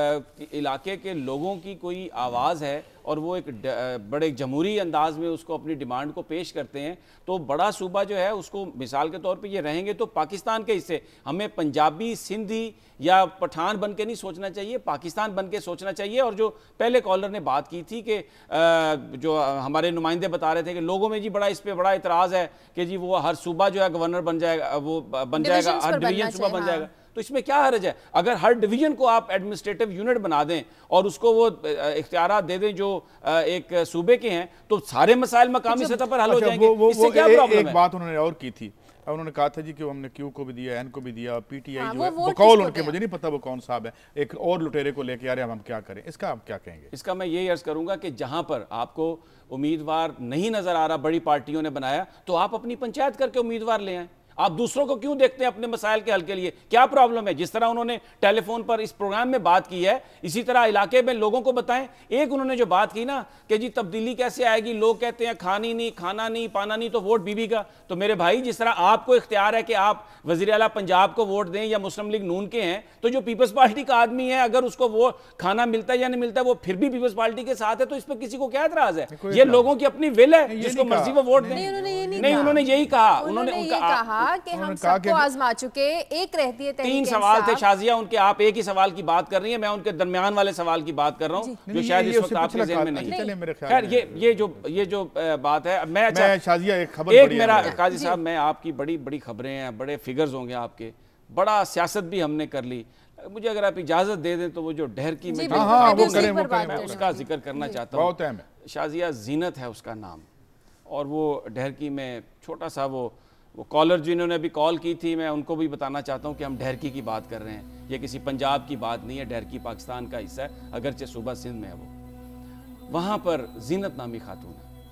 इलाके के लोगों की कोई आवाज़ है और वो एक बड़े जमहूरी अंदाज में उसको अपनी डिमांड को पेश करते हैं, तो बड़ा सूबा जो है उसको मिसाल के तौर पे ये रहेंगे तो पाकिस्तान के हिस्से, हमें पंजाबी, सिंधी या पठान बन के नहीं सोचना चाहिए, पाकिस्तान बन के सोचना चाहिए। और जो पहले कॉलर ने बात की थी कि जो हमारे नुमाइंदे बता रहे थे कि लोगों में जी बड़ा इस पर बड़ा इतराज़ है कि जी वो हर सूबा जो है गवर्नर बन जाएगा, वो बन जाएगा, हर डिवीजन सूबा बन जाएगा। तो इसमें क्या हर्ज है? अगर हर डिवीजन को आप एडमिनिस्ट्रेटिव यूनिट बना दें और उसको वो इख्तियारात दे दें जो एक सूबे के हैं, तो सारे मसाइल मकामी सतह पर हल हो जाएंगे। इससे क्या प्रॉब्लम है? एक बात उन्होंने और की थी, उन्होंने कहा था जी कि हमने क्यू को भी दिया, एन को भी दिया, पीटीआई जो है बकौल उनके, मुझे नहीं पता वो कौन साहब है, एक और लुटेरे को लेके आ रहे हैं, हम क्या करें? इसका आप क्या कहेंगे? इसका मैं यही अर्ज करूंगा कि जहां पर आपको उम्मीदवार नहीं नजर आ रहा, बड़ी पार्टियों ने बनाया, तो आप अपनी पंचायत करके उम्मीदवार ले आए। आप दूसरों को क्यों देखते हैं अपने मसाइल के हल के लिए? क्या प्रॉब्लम है? जिस तरह उन्होंने टेलीफोन पर इस प्रोग्राम में बात की है, इसी तरह इलाके में लोगों को बताएं। एक उन्होंने जो बात की ना कि जी तब्दीली कैसे आएगी, लोग कहते हैं खानी नहीं, खाना नहीं, पाना नहीं, तो वोट बीबी का। तो मेरे भाई, जिस तरह आपको इख्तियार है कि आप वजीर आला पंजाब को वोट दें या मुस्लिम लीग नून के हैं, तो जो पीपल्स पार्टी का आदमी है, अगर उसको वो खाना मिलता है या नहीं मिलता है, वो फिर भी पीपल्स पार्टी के साथ है, तो इस पर किसी को क्या एतराज है? ये लोगों की अपनी विल है, जिसको मर्जी वो वोट दें। नहीं, उन्होंने यही कहा, उन्होंने कहा कि हम सबको आजमा चुके, एक रहती है तीन सवाल थे शाजिया उनके, आप एक ही सवाल की बात कर रही हैं, मैं उनके दरमियान वाले सवाल की बात कर रहा हूं जो शायद इस वक्त आपके ज़हन में नहीं है। खैर, ये ये जो ये जो बात है, मैं अच्छा शाजिया एक खबर, एक मेरा काजी साहब, मैं आपकी बड़ी बड़ी खबरें हैं, बड़े फिगर्स होंगे आपके, बड़ा सियासत भी हमने कर ली, मुझे अगर आप इजाजत दे दें तो वो जो ढहरकी में उसका जिक्र करना चाहता हूँ। शाजिया जीनत है उसका नाम, और वो ढहरकी में छोटा सा वो वो कॉलर जिन्होंने अभी कॉल की थी, मैं उनको भी बताना चाहता हूँ कि हम ढहरकी की बात कर रहे हैं, ये किसी पंजाब की बात नहीं है। ढहरकी पाकिस्तान का हिस्सा है, अगरचे सूबा सिंध में है वो। वहाँ पर जीनत नामी खातून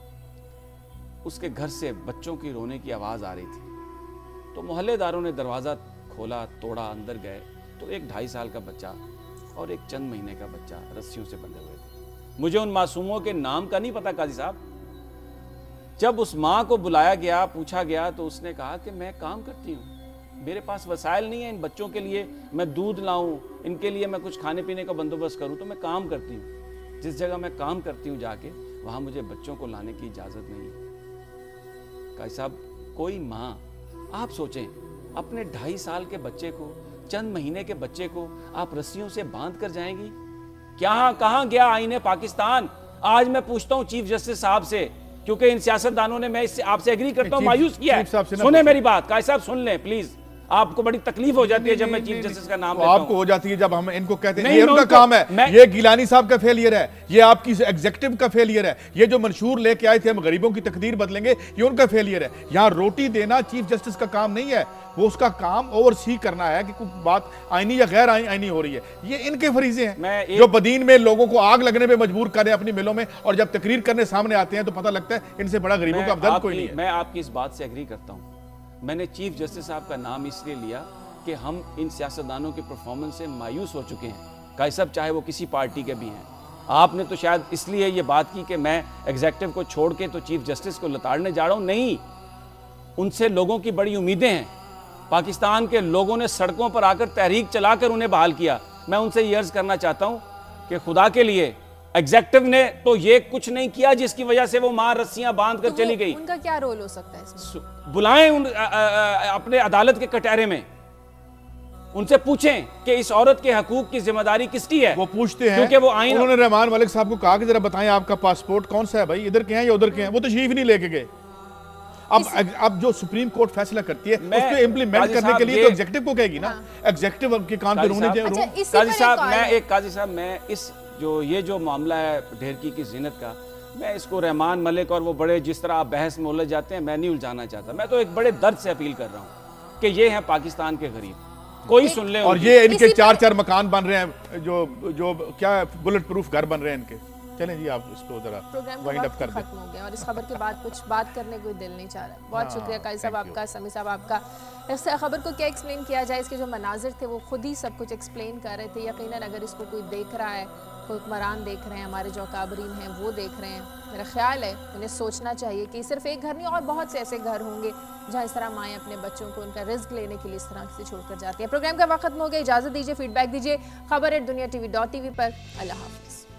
है, उसके घर से बच्चों की रोने की आवाज़ आ रही थी, तो मोहल्लेदारों ने दरवाज़ा खोला, तोड़ा, अंदर गए, तो एक ढाई साल का बच्चा और एक चंद महीने का बच्चा रस्सियों से बंधे हुए थे। मुझे उन मासूमों के नाम का नहीं पता काजी साहब। जब उस माँ को बुलाया गया, पूछा गया, तो उसने कहा कि मैं काम करती हूँ, मेरे पास वसाइल नहीं है इन बच्चों के लिए मैं दूध लाऊं, इनके लिए मैं कुछ खाने पीने का बंदोबस्त करूँ, तो मैं काम करती हूँ। जिस जगह मैं काम करती हूँ जाके, वहाँ मुझे बच्चों को लाने की इजाज़त नहीं है। काजी साहब, कोई माँ, आप सोचें, अपने ढाई साल के बच्चे को, चंद महीने के बच्चे को आप रस्सियों से बांध कर जाएंगी? क्या कहाँ गया आईने पाकिस्तान? आज मैं पूछता हूँ चीफ जस्टिस साहब से, क्योंकि इन सियासतदानों ने, मैं इससे आपसे एग्री करता हूं, मायूस किया है। सुने मेरी बात, काजी साहब सुन लें प्लीज। आपको बड़ी तकलीफ हो जाती है जब मैं चीफ जस्टिस का नाम लेता हूं। आपको हो जाती है जब हम इनको कहते हैं ये उनका काम है, ये गिलानी साहब का फेलियर है, ये आपकी एग्जीक्यूटिव का फेलियर है, ये जो मंशूर लेके आए थे हम गरीबों की तकदीर बदलेंगे, ये उनका फेलियर है। यहाँ रोटी देना चीफ जस्टिस का काम नहीं है, वो उसका काम ओवरसी करना है कि कुछ बात आईनी या गैर आईनी हो रही है, ये इनके फरीजे हैं जो बदीन में लोगों को आग लगने पे मजबूर करें अपनी मिलों में, और जब तकरीर करने सामने आते हैं तो पता लगता है इनसे बड़ा गरीबों का दर्द कोई नहीं है। मैं आपकी इस बात से एग्री करता हूँ। मैंने चीफ जस्टिस साहब का नाम इसलिए लिया कि हम इन सियासतदानों के परफॉर्मेंस से मायूस हो चुके हैं, काई साहब चाहे वो किसी पार्टी के भी हैं। आपने तो शायद इसलिए ये बात की कि मैं एग्जीक्यूटिव को छोड़ के तो चीफ जस्टिस को लताड़ने जा रहा हूँ, नहीं, उनसे लोगों की बड़ी उम्मीदें हैं। पाकिस्तान के लोगों ने सड़कों पर आकर तहरीक चलाकर उन्हें बहाल किया। मैं उनसे ये अर्ज करना चाहता हूँ कि खुदा के लिए एग्जीक्यूटिव ने तो ये कुछ नहीं किया जिसकी वजह से वो मां रस्सियां बांध कर तो चली गई। उनका क्या रोल हो सकता है इसमें? बुलाएं उन आ, आ, अपने अदालत के कटहरे में, उनसे पूछें कि इस औरत के हकूक की जिम्मेदारी किसकी है। वो पूछते हैं क्योंकि वो आइन, उन्होंने रहमान मलिक साहब को कहा कि जरा बताएं आपका पासपोर्ट कौन सा है भाई, इधर के हैं या उधर के हैं, वो तशरीफ नहीं लेके गए। अब अब जो सुप्रीम कोर्ट फैसला करती है उसको इम्प्लीमेंट करने के लिए तो एग्जीक्यूटिव को कहेगी ना, एग्जीक्यूटिव के कान पे रोने जाए। काजी साहब मैं एक काजी साहब मैं इस जो ये जो मामला है ढेरकी की जीनत का, मैं इसको रहमान मलिक और वो बड़े जिस तरह आप बहस में उलझ जाते हैं, मैं नहीं उलझाना चाहता। मैं तो एक बड़े दर्द से अपील कर रहा हूँ कि ये हैं पाकिस्तान के गरीब, कोई सुन ले। और ये इनके चार चार मकान बन रहे हैं, जो जो क्या बुलेट प्रूफ घर बन रहे हैं इनके। चलें जी, आप इसको जरा वाइंड अप कर दें। खत्म हो गया और इस खबर के बाद कुछ बात करने को दिल नहीं चाह रहा। बहुत शुक्रिया काजी साहब आपका, समी साहब आपका। इस खबर को क्या एक्सप्लेन किया जाए, इसके जो मनाजिर थे वो खुद ही सब कुछ एक्सप्लेन कर रहे थे। यकीनन अगर इसको कोई देख रहा है, कोई हुक्मरान देख रहे हैं, हमारे जो काबरीन हैं वो देख रहे हैं, मेरा ख्याल है उन्हें सोचना चाहिए कि सिर्फ एक घर नहीं और बहुत से ऐसे घर होंगे जहाँ इस तरह माएँ अपने बच्चों को उनका रिस्क लेने के लिए इस तरह से छोड़कर जाती हैं। प्रोग्राम का वक्त खत्म हो गया, इजाज़त दीजिए, फीडबैक दीजिए खबर एट दुनिया टीवी डॉट टीवी पर। अल्लाह हाफिज़।